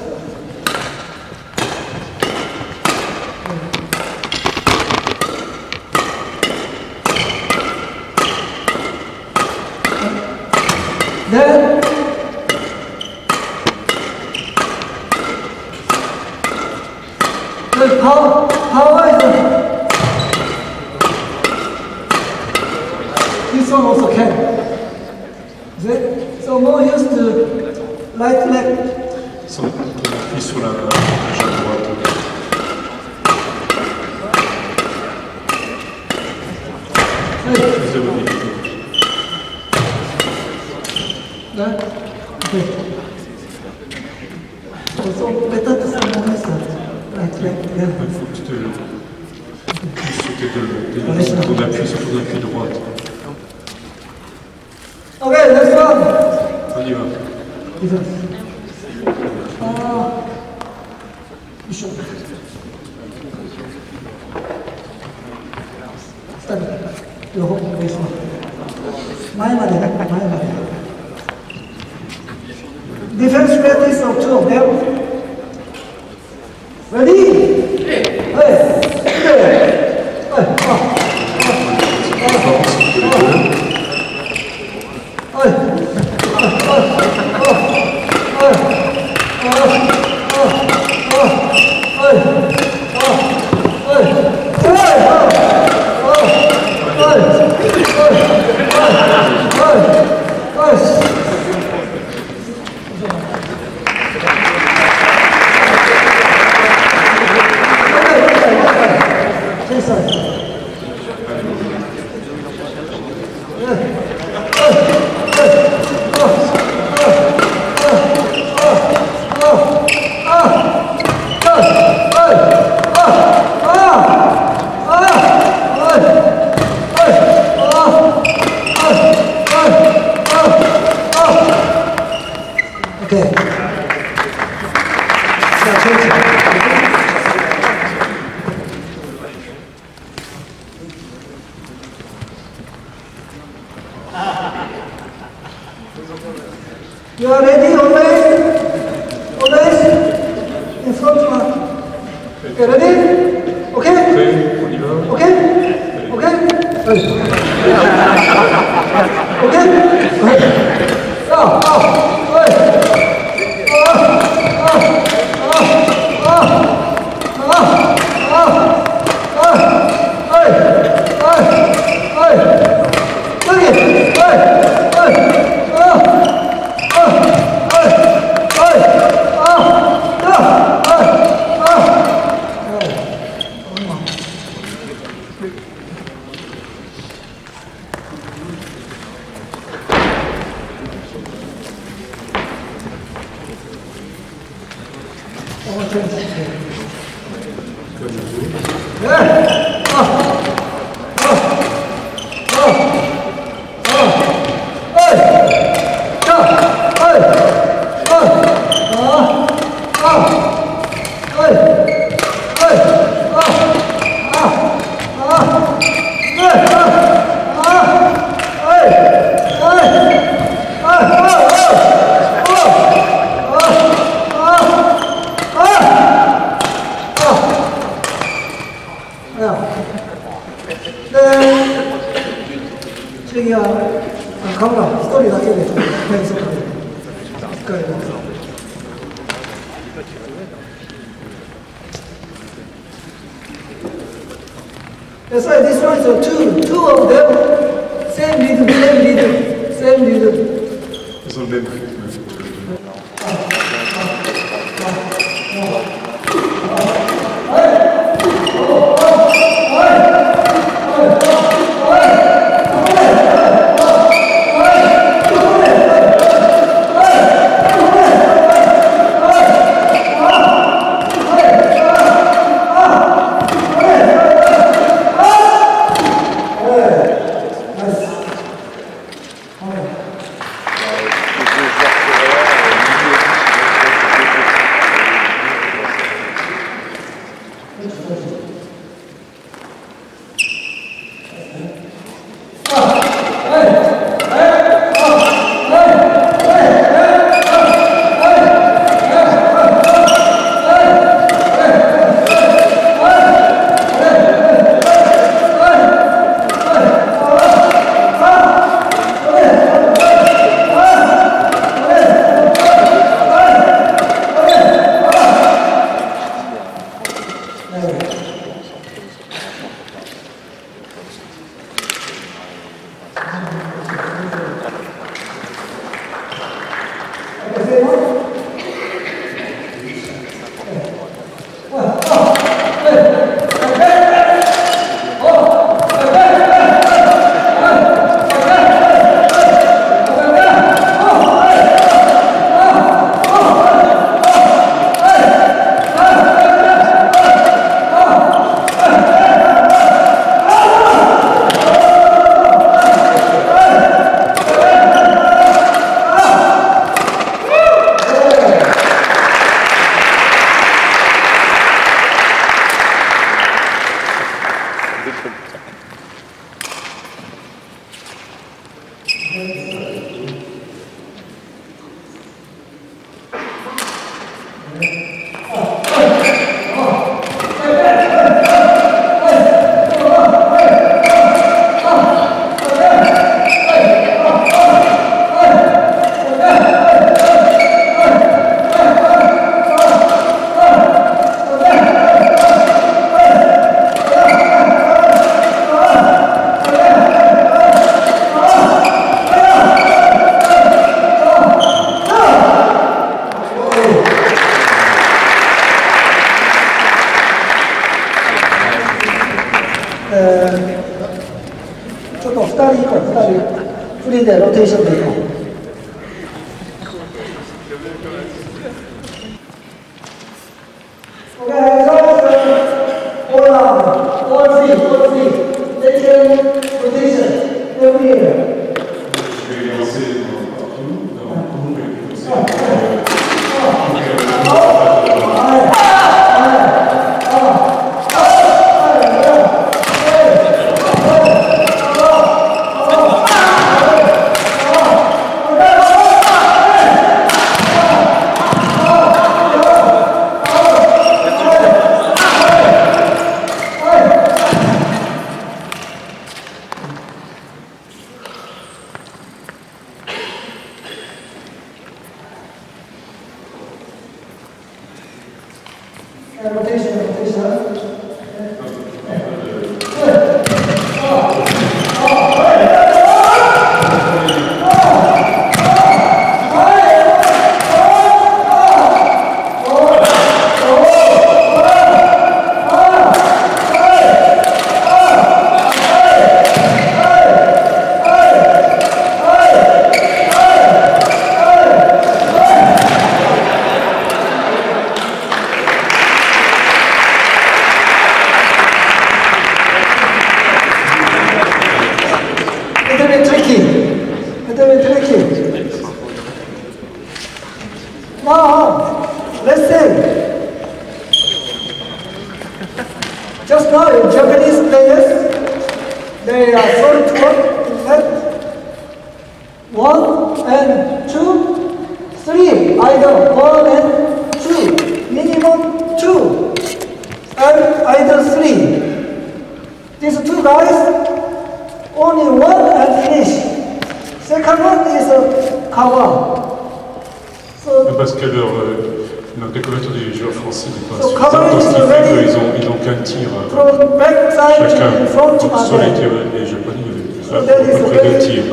Then, the power is this one also can. Is it? So more used to light leg. Son appui sur la jambe droite. Okay. So better to say more is light leg. Il faut que tu ton appui sur ton appui droite. Okay, next one. On y va. Defense practice of two of them. Ready? Hey. You are ready always? Always? In front one. Okay, ready? Okay? Okay? Okay? Okay?次はカメラ1人だけで演奏かけて使います。That's why this one is two of them, same rhythm. Ils ont le même rythme.ちょっと2人フリーでローテーションでいこう。 Je vais lancer partout. Now, let's say, just now in Japanese players, they are sorry to work in net. 1 and 2, 3, either 1 and 2, minimum 2, and either 3. These two guys, only one and finish. Second one is a cover. Parce que leur découverte des joueurs français n'est pas suffisante, ce qui fait qu'ils n'ont qu'un tir chacun. Donc sur les Japonais, il y avait à peu près 2 tirs.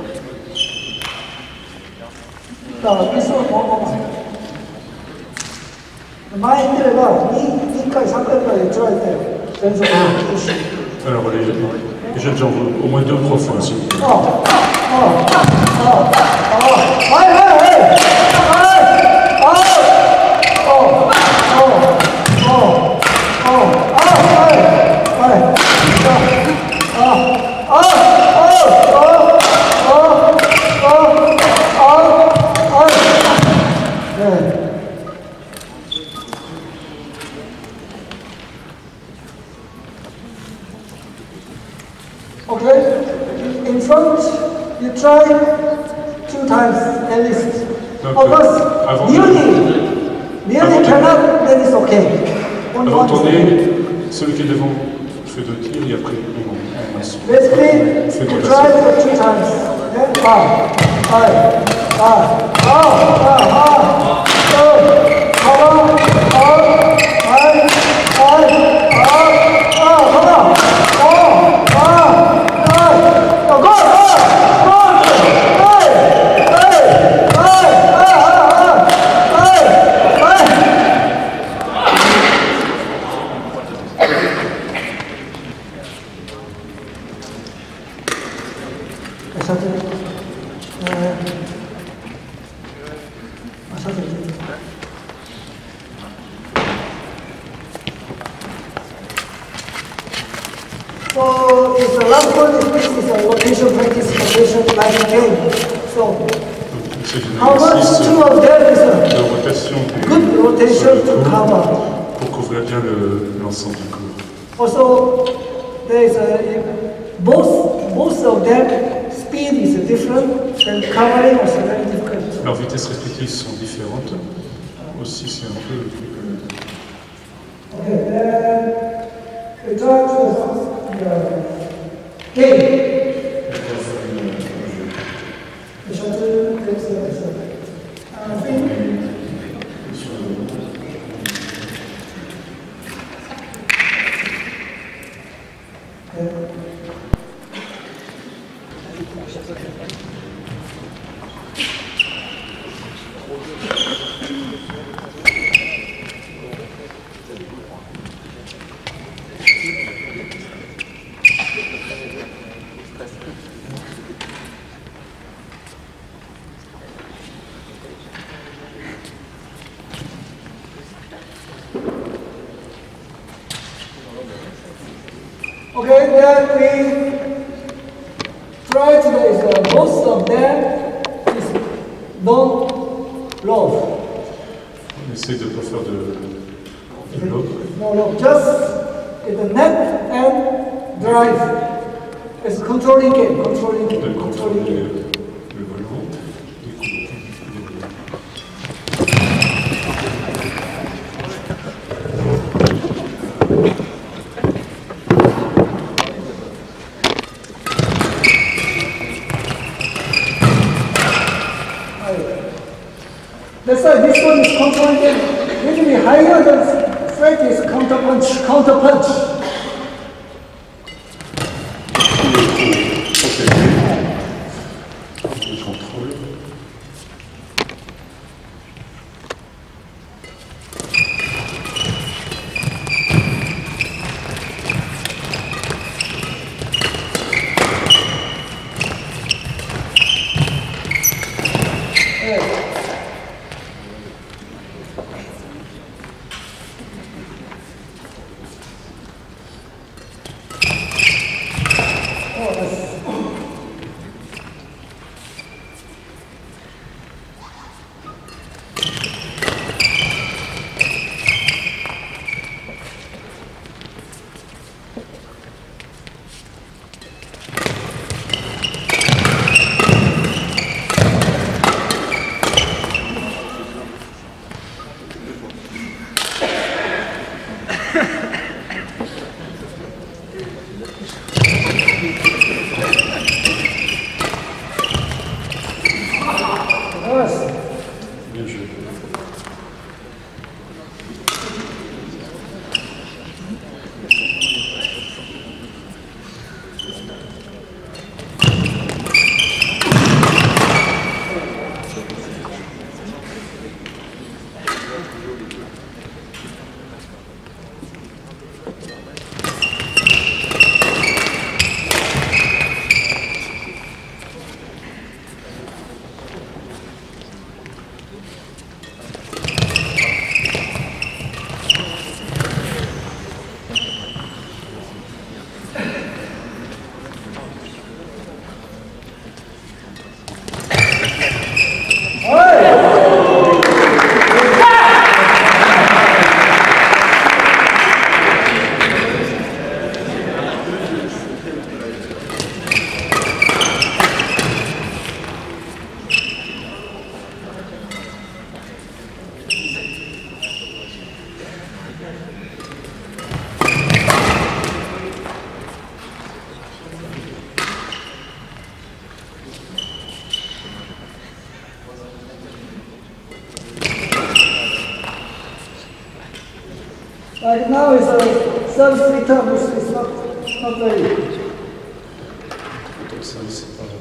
Alors les jeunes gens au moins 2 profs aussi. Okay, in front, you try 2 times at least. Of course, nearly cannot, then it's okay. Avant de tourner, celui qui est devant fait 2 tirs et après on basically, you try for 2 times. So it's the last one, this is a rotation practice rotation like a game. So how much 2 of them is a good rotation to cover. Pour couvrir bien l'ensemble du cours. Also, there is both of them speed is different and covering also very difficult. Leurs vitesses respectives sont différentes. Aussi c'est un peu. Okay, then we try to game. The shuttle takes Okay, then we try to raise most of them is non-low. On essaie de ne pas faire de lob. No low, just in the net and drive. It's controlling game, controlling game. Le volant, That's why this one is controlling game. Usually higher than straight is counter punch, counter punch. Je contrôle. Bien joué. Like now is a service return, which is not very. Donc ça, c'est pas...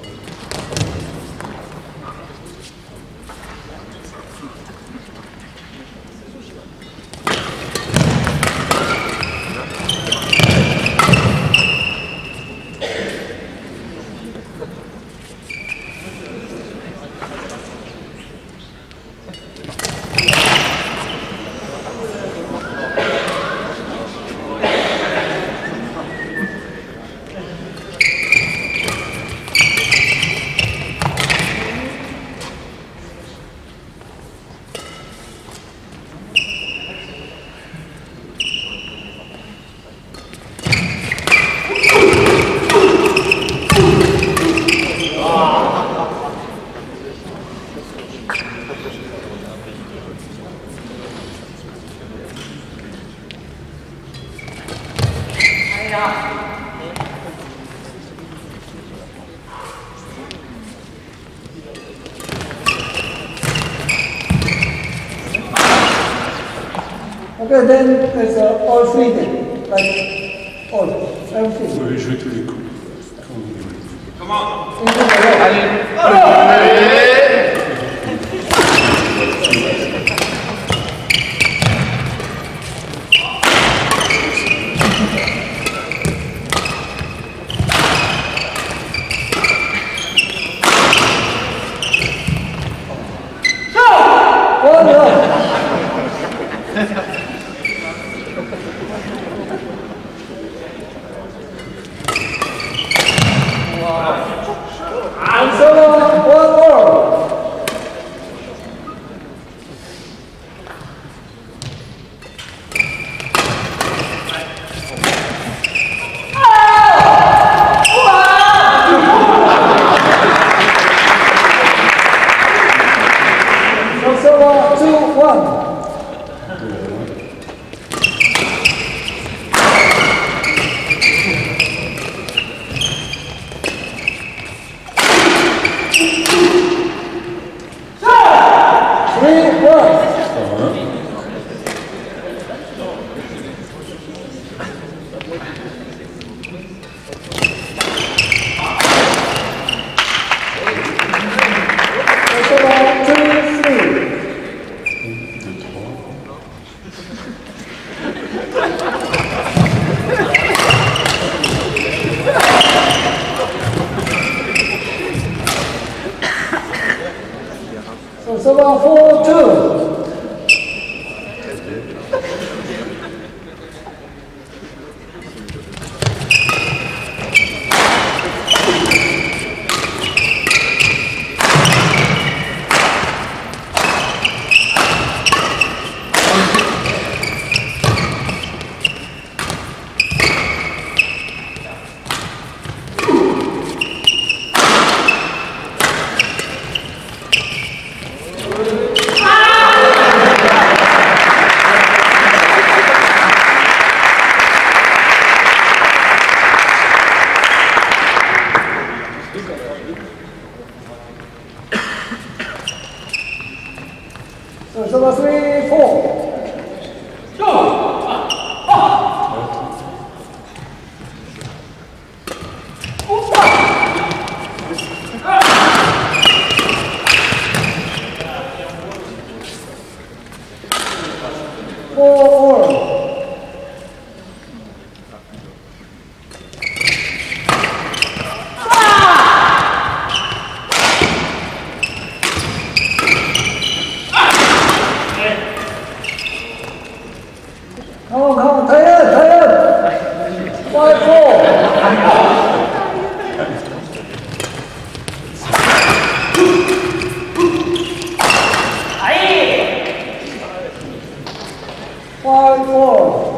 Okay, then there's all three then, like all, everything. Vous pouvez jouer tous les coups. Quand vous voulez. And so, one more. So serve 4-2. So serve 3-4. Come on, tired. 5-4. 5-4.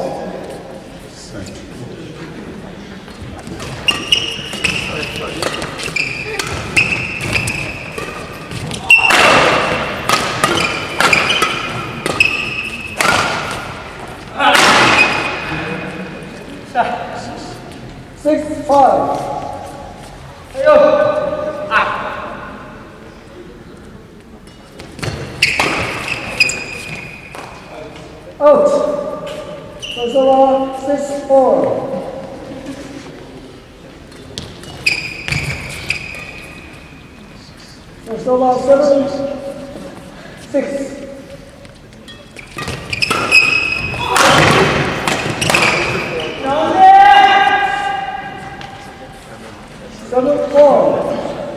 Six, 5. Out. So 6-4. So 7-6. 7-4.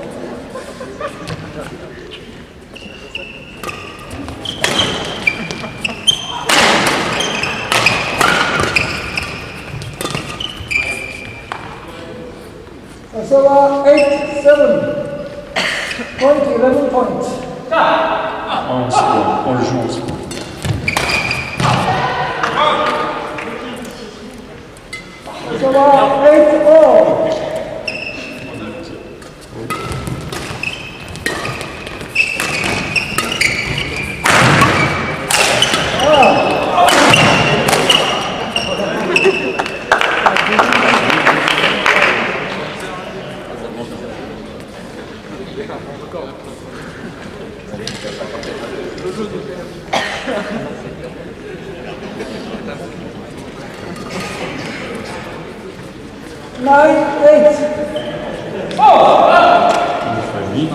So 8-7. Point, 11 points. On le joue ensemble. So 8-4. Nine, 8. On fait 8.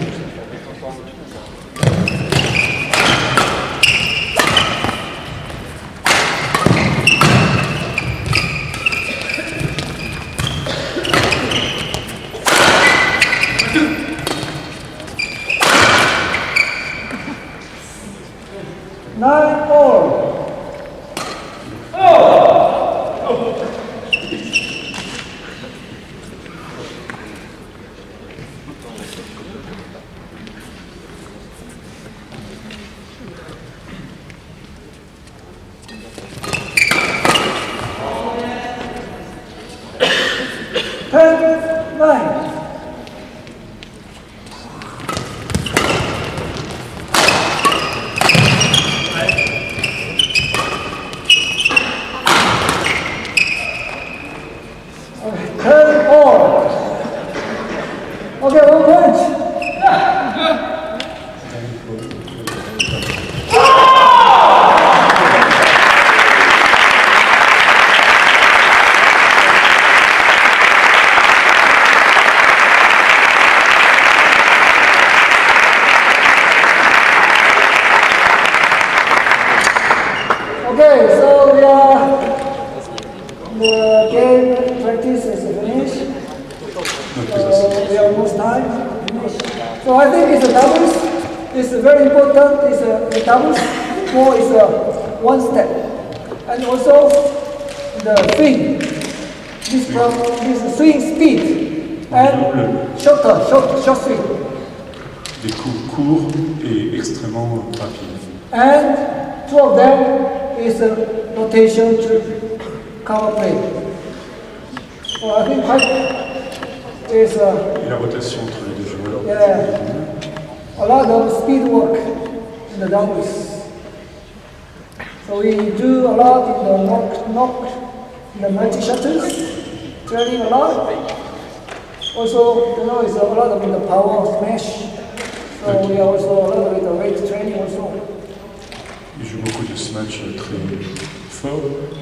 Nine, 4. I think it's a doubles. It's very important. It's a doubles. More is a one step, and also the swing. This swing speed and short swing. Des coups courts et extrêmement rapides. And two of them is a rotation to cover play. So I think is et la rotation entre les deux joueurs. Yeah, a lot of speed work in the doubles. So we do a lot in the knock, in the multi-shuttles, training a lot. Also, you know, it's a lot of in the power of smash. So we are also a lot of in the weight training also. Il joue beaucoup de smash très fort.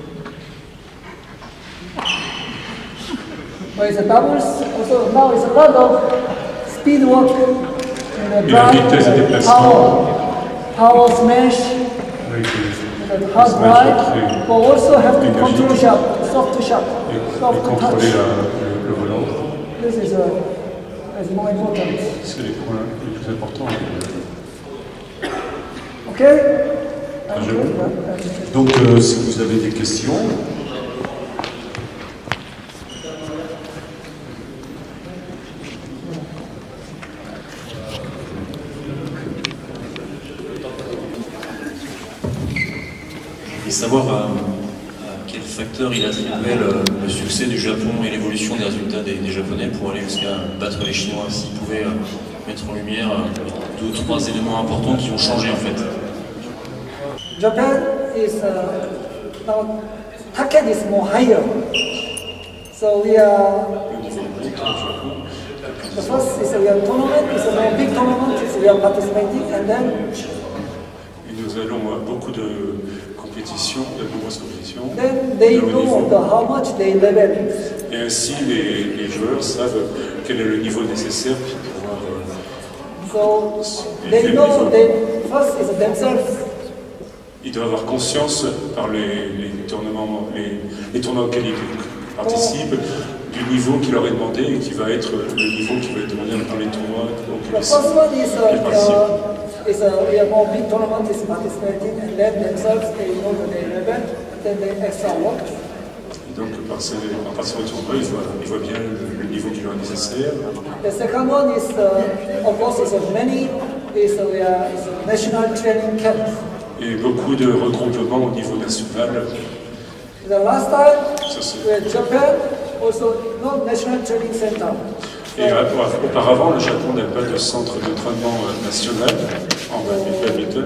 But it's a doubles, also now it's a lot of speed work in the drive, power smash, the hard drive, but also have to control shot, soft touch. Le volant. This is more important. C'est les points les plus importants. Okay? Donc, si vous avez des questions. Et savoir à quel facteur il attribuait le succès du Japon et l'évolution des résultats des Japonais pour aller jusqu'à battre les Chinois, s'il pouvait mettre en lumière 2 ou 3 éléments importants qui ont changé en fait. Japan is now target is more higher. So we are the first is we are tournament, is a very big tournament, is we are participating, and then Et nous allons à beaucoup de compétitions, de nombreuses compétitions. Then they know how much they level. Et ainsi les joueurs savent quel est le niveau nécessaire pour pouvoir. So they know that first is themselves. Ils doivent avoir conscience par les tournois auxquels ils participent du niveau qui leur est demandé et qui va être le niveau qui va être demandé dans les tournois auxquels The first one is we have more big tournament is participating, and then themselves they know that they level, and then they extra work. Et donc en participant au tournoi, ils voient bien le niveau qui leur est nécessaire. The second one is of course is many is a national training camp. Et beaucoup de regroupements au niveau national. The last time we had Japan also no national training center. Et auparavant, le Japon n'avait pas de centre d'entraînement national en badminton.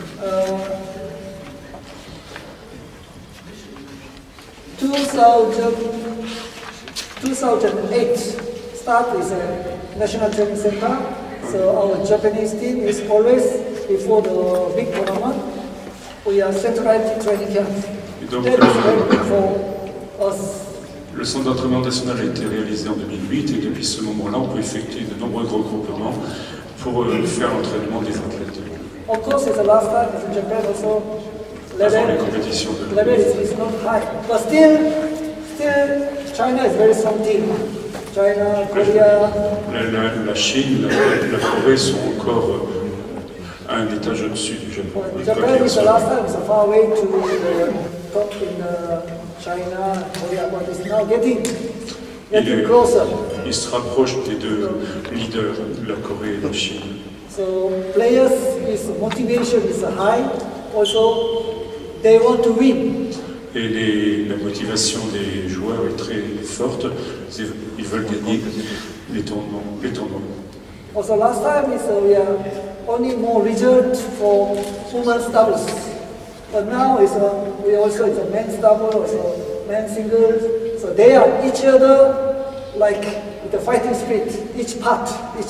2008 start is a national training center. So our Japanese team is always before the big tournament. We are centralized training camp. That is very big for us. Le centre d'entraînement national a été réalisé en 2008 et depuis ce moment-là, on peut effectuer de nombreux regroupements pour faire l'entraînement des athlètes. Of course, it's the last time in Japan also. Avant les compétitions de level is not high, but still China is very strong team. China, Korea. La Chine, la Corée sont encore à un étage au-dessus du Japon. Japan is the last time, it's far away to the top in China, Korea, but it's now getting closer. Il se rapproche des deux leaders, la Corée et la Chine. So players, his motivation is high. Also, they want to win. Et la motivation des joueurs est très forte. Ils veulent gagner les tournois. Also, last time is we are only more result for women's doubles. But now is we also is a men's double, also men's singles. So they are each other like with the fighting spirit, each part.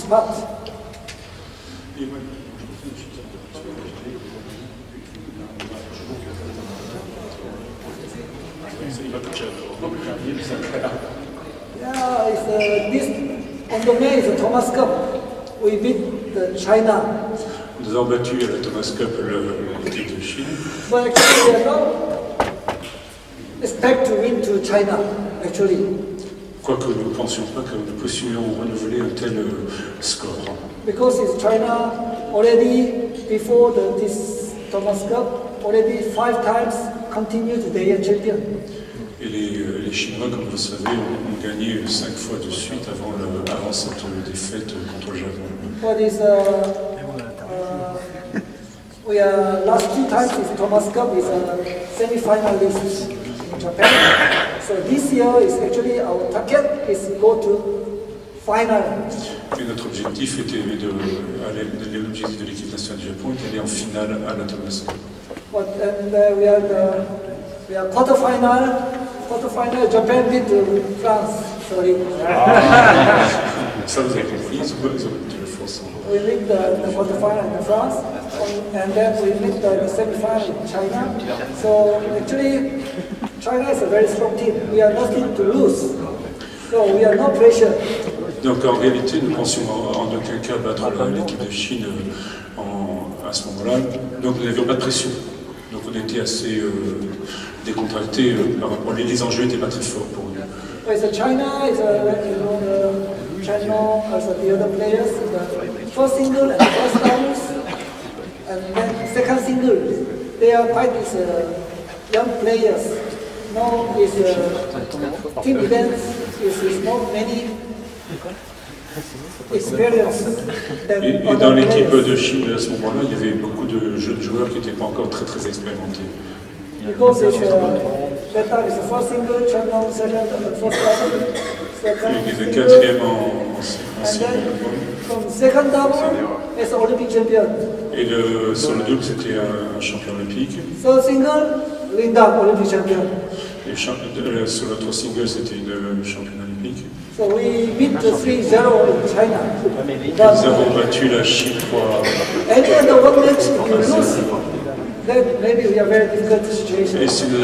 Yeah, it's this on the May is a Thomas Cup. We beat the China. Nous avons battu à la Thomas Cup l'équipe de Chine. But actually, we are not expect to win to China. Actually, quoique nous ne pensions pas que nous puissions renouveler un tel score. Because it's China already before this Thomas Cup, already 5 times continued their champion. Et les Chinois, comme vous le savez, ont gagné 5 fois de suite avant cette défaite contre le Japon. For this, we are last 2 times is Thomas Cup is a semi-finalist in Japan. So this year is actually our target is go to final. Et notre objectif était l'objectif de l'équipe nationale du Japon était d'aller en finale à la Thomas Cup. And we are quarterfinal. Japan beat France. Sorry. Ça vous avez compris, ils ont battu la France. We beat the quarterfinal in France, and then we beat the semi-final in China. So actually, China is a very strong team. We are nothing to lose. So we are no pressure. Donc en réalité, nous pensions en aucun cas battre l'équipe de Chine à ce moment-là. Donc nous n'avions pas de pression. Donc on était assez décontractés par rapport. Les enjeux n'étaient pas très forts pour nous. So China is China as the other players, the first single and the first doubles, and then second single. They are quite young players. No, team events is not many experience. Et dans l'équipe de Chine à ce moment-là, il y avait beaucoup de jeunes joueurs qui n'étaient pas encore très expérimentés. Because that time is the first single, champion, second, and first double. Il était quatrième en single. From second double, it's Olympic champion. Et sur le double, c'était un champion olympique. So single, Linda, Olympic champion. Et sur l'autre single, c'était une championne olympique. So we beat 3-0 in China. Nous avons battu la Chine 3. And then the one match, if you lose, then maybe we are very difficult situation. Et si nous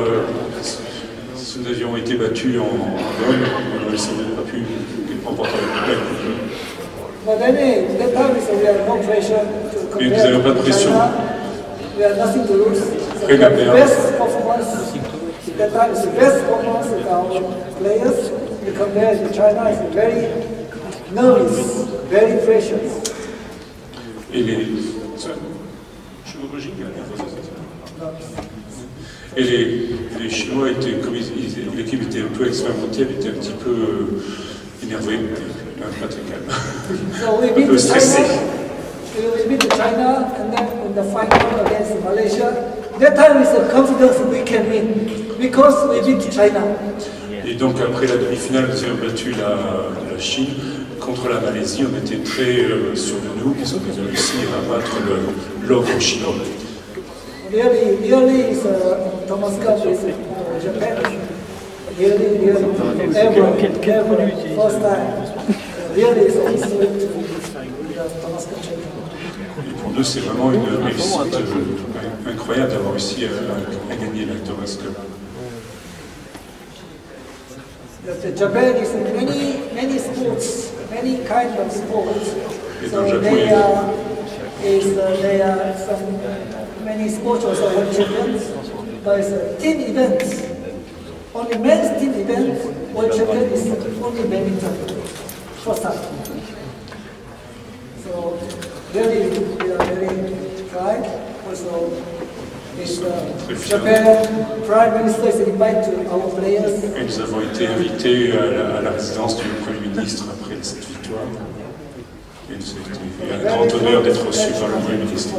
avions été battus en Gaulle, on aurait sans doute pas pu remporter la coupe. But anyway, that time we have no pressure to compare. Mais nous n'avons pas de pression. We have nothing to lose. So Rien à the perdre. best performance, that time is the best performance of our players. We compare to China, is very nervous, very precious. Et les Chinois étaient, comme l'équipe était un peu expérimentée, elle était un petit peu énervée, pas très calme. So we beat China, and then in the final against Malaysia, that time is the confidence we can win, because we beat China. Et donc après la demi-finale, nous avons battu la Chine. Contre la Malaisie, on était très sûrs de nous, puisqu'on avait réussi à battre l'ogre chinois. Really is Thomas Cup is Japan. Really, ever, first time. Really is also Thomas Cup champion. Et pour nous, c'est vraiment une réussite incroyable d'avoir réussi à gagner la Thomas Cup. Japan is many sports, many kinds of sports. So they are some many sports also world champions. But it's team events. Only men's team event world champion is only badminton. First time. So really we are very proud. Also, Japan Prime Minister is invited to our players. Et nous avons été invités à la résidence du Premier ministre après cette victoire. Et nous avons eu un grand honneur d'être reçus par le Premier ministre.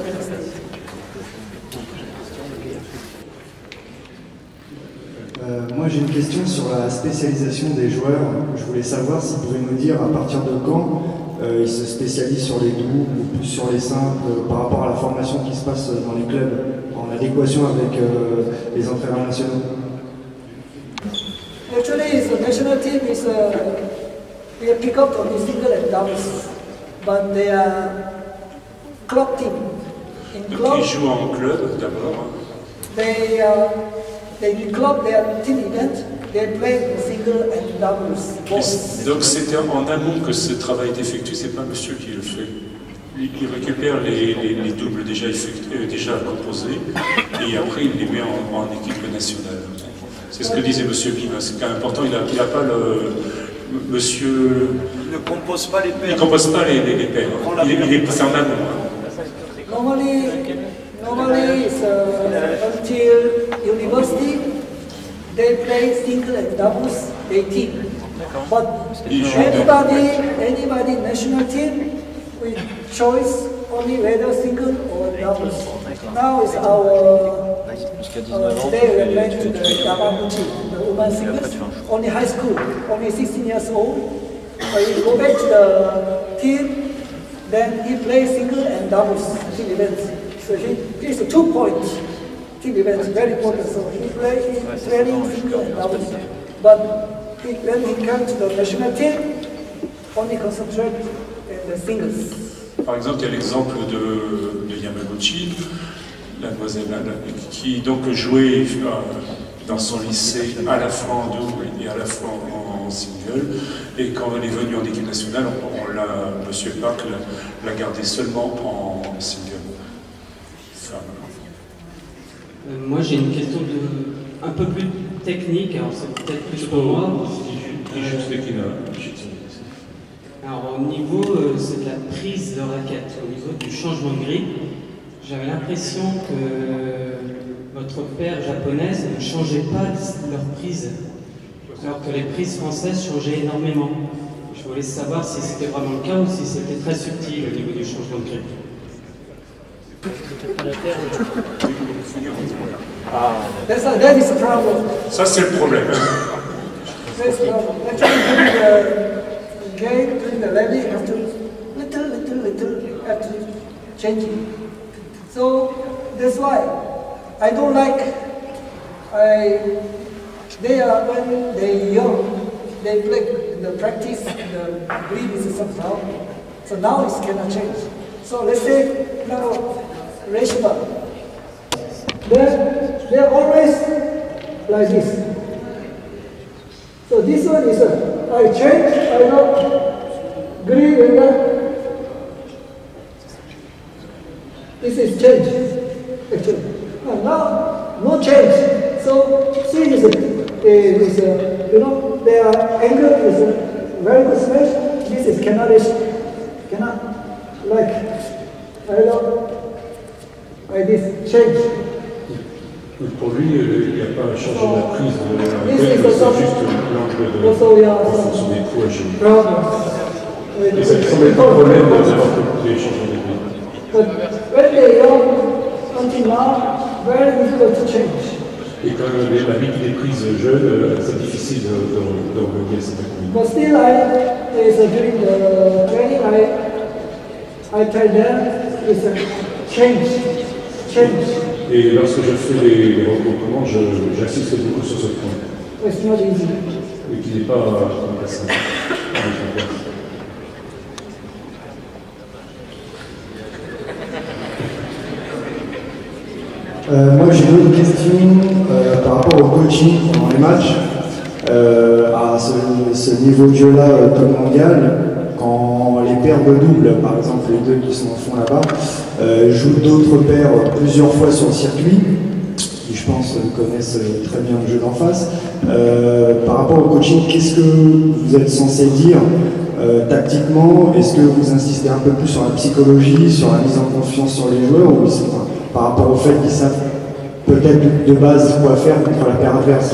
Moi j'ai une question sur la spécialisation des joueurs. Je voulais savoir s'ils pouvaient nous dire à partir de quand ils se spécialisent sur les doubles ou plus sur les simples par rapport à la formation qui se passe dans les clubs en adéquation avec les entraîneurs nationaux. Actually, the national team is we have picked up on the single and doubles, but they are club team. In Donc ils jouent en club d'abord. They club their team event. They play single and doubles. Donc c'est en amont que ce travail est effectué, c'est pas monsieur qui le fait. Il récupère les doubles déjà composés et après il les met en équipe nationale. C'est ce que disait M. Bim, c'est quand même important, il n'a pas le... Monsieur... Il ne compose pas les paires. Il ne compose pas les paires, c'est en amont. Normally it's, until university, they play single and doubles, they team. But anybody national team, we choose only whether single or doubles. Now it's our today we went to the Yamaguchi, the women singles, only high school, only 16 years old. We go back to the team, then he plays single and doubles team events. So he's a 2-point team events, very important. So he training single and doubles. But when he comes to the national team, only concentrate in the singles. Par exemple, il y a l'exemple de Yamaguchi, la demoiselle qui donc jouait dans son lycée à la fois en double et à la fois en single. Et quand elle est venue en équipe nationale, M. Park l'a gardée seulement en single. Moi j'ai une question un peu plus technique, alors c'est peut-être plus pour moi. Alors au niveau c'est de la prise de raquette, au niveau du changement de grille, j'avais l'impression que votre paire japonaise ne changeait pas leur prise, alors que les prises françaises changeaient énormément. Je voulais savoir si c'était vraiment le cas ou si c'était très subtil au niveau du changement de grille. That is a problem. Ça c'est le problème. That's the problem. Actually, the game during the rally have to little have to changing. So that's why I don't like. When they young, they play the practice the green is somehow. So now it cannot change. So let's say now Reshma. They're always like this. So this one is I change, I know green and this is change actually. And now no change. So see this is their angle is very good smash. This is cannot like I know like this change. Pour lui, il n'y a pas à changer la prise de la raquette, c'est juste l'angle en fonction des coups à gérer. Et ça ne semble pas un problème d'avoir des changements de grille. But when they are until now, very difficult to change. Et quand la ligue des prises jeunes, c'est difficile d'organiser cette activité. But still, during the training, I tell them it's a change. Et lorsque je fais les regroupements, j'insiste beaucoup sur ce point. It's not easy. Et qui n'est pas simple. Moi j'ai une autre question par rapport au coaching pendant les matchs. À ce niveau de jeu-là, top mondial, quand les paires de double, par exemple les deux qui sont au fond là-bas, jouent d'autres paires plusieurs fois sur le circuit, qui je pense connaissent très bien le jeu d'en face. Par rapport au coaching, qu'est-ce que vous êtes censé dire tactiquement? Est-ce que vous insistez un peu plus sur la psychologie, sur la mise en confiance sur les joueurs, ou par rapport au fait qu'ils savent peut-être de base quoi faire contre la paire adverse?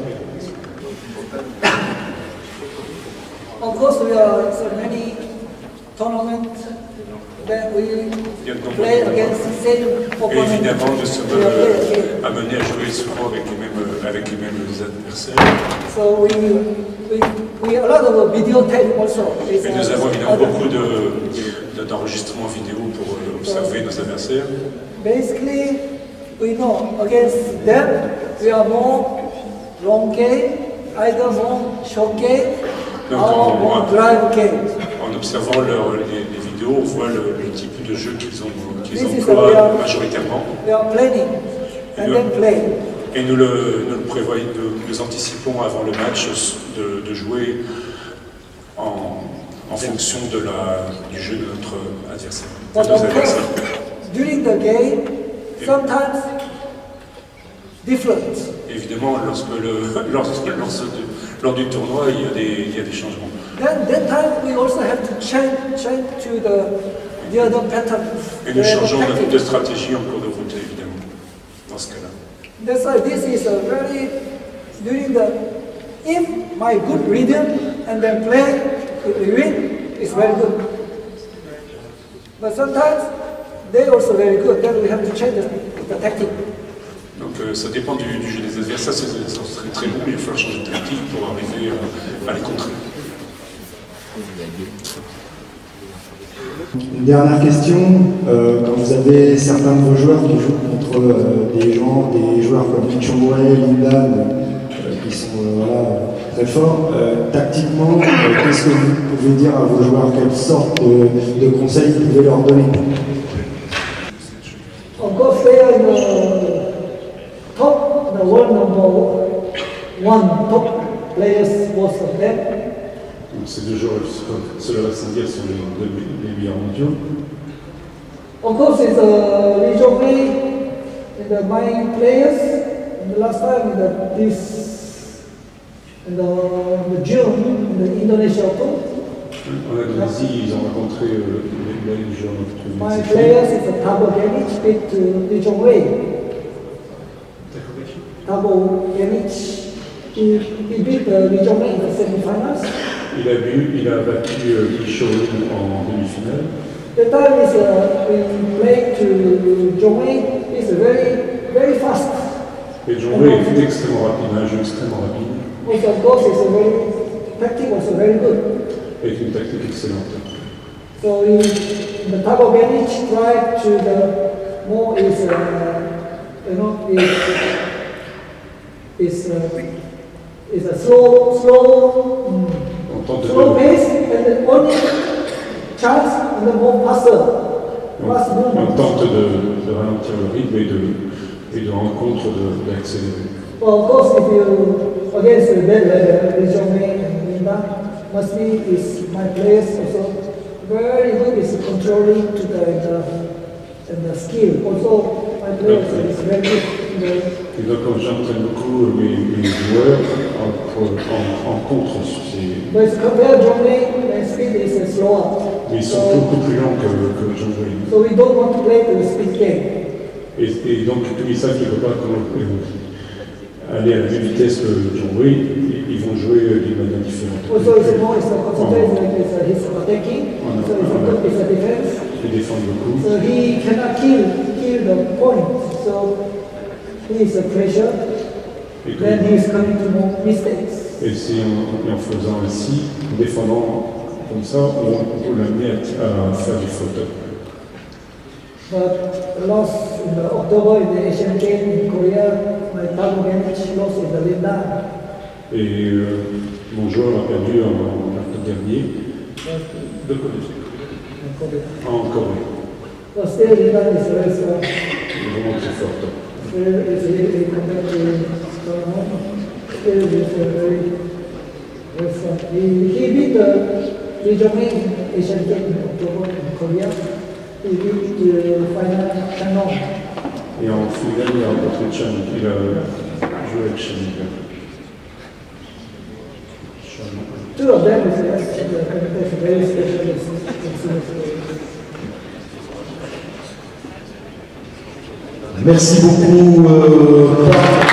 Of course, there are so many tournaments that we play against the same opponent. Et évidemment, nous sommes amenés à jouer souvent avec les mêmes adversaires. So we a lot of video tape also. Et nous avons évidemment beaucoup d'enregistrements vidéo pour observer nos adversaires. Basically, we know against them we are more long game, either more short game, or more drive game. En observant les vidéos, on voit le type de jeu qu'ils emploient majoritairement. We are planning and then play. Et nous le prévoyons, nous anticipons avant le match de jouer en fonction du jeu de notre adversaire. But of course, during the game, sometimes different. évidemment, lors du tournoi, il y a des changements. Then that time we also have to change to the other pattern. Et nous changeons de stratégie en cours de route, évidemment, dans ce cas-là. That's why this is a very, if my good rhythm and then play, if we win, it's very good. But sometimes they also very good, then we have to change the tactic. Donc ça dépend du jeu des adversaires, ça serait très bon, mais il va falloir changer de tactique pour arriver à les contrer. Une dernière question, quand vous avez certains de vos joueurs qui jouent contre des joueurs comme Chong Wei, Lindan, qui sont très forts, tactiquement, qu'est-ce que vous pouvez dire à vos joueurs? Quelle sorte de conseils vous pouvez leur donner? Of course, they are the top, the world #1 top players, most of them. Donc ces deux joueurs, cela va sans dire, sont les meilleurs mondiaux. Of course, it's Lee Zhongwei and the main players. And the last time in the June in the Indonesia Open. En Indonésie, ils ont rencontré les joueurs de My players is Thabo Ganic beat Lee Zhongwei. Thabo Ganic, he beat Lee Zhongwei in the semi-finals. Il a battu Li Shaolin en demi-finale. The time is we play to Zhongwei is very fast. Et Zhongwei est extrêmement rapide, un jeu extrêmement rapide. Also, of course, it's a very tactic also very good. Avec une tactique excellente. So the Thabo Ganic tried to the more is a slow pace and the only chance and the more faster movement. On tente de ralentir le rythme et de rencontre d'accélérer. Well, of course, if you against the bad Lee Zhongwei and Linda, must be is my players also very good is controlling to the skill. Also, my players is very good. Et donc, quand j'entraîne beaucoup mes joueurs en contre sur ces. But compared to Zhongwei, the speed is slower. Mais ils sont beaucoup plus lents que Zhongwei. So we don't want to play the speed game. Et donc, comme ils savent qu'ils ne peuvent pas aller à la même vitesse que Zhongwei, ils vont jouer d'une manière différente. Also, it's more concentrated like he's attacking, so it's a defense. Ils défendent beaucoup. So he cannot kill the point. So he is a pressure. Then he is coming to more mistakes. Et en faisant ainsi, en défendant comme ça, on peut l'amener à faire du faute. But lost in October in the Asian Games in Korea, my Thabo Ganic lost in the Lindan. Et mon joueur a perdu en octobre dernier. De Corée. En Corée. But still, Lindan is very strong. Vraiment très forte. Compared to still is very strong. He beat Lee Zhongwei in Asian Games in October in Korea. He beat the final Shandong. Et en finale, il a rencontré Chan. Il a joué avec Chan. Two of them is very special. Merci beaucoup.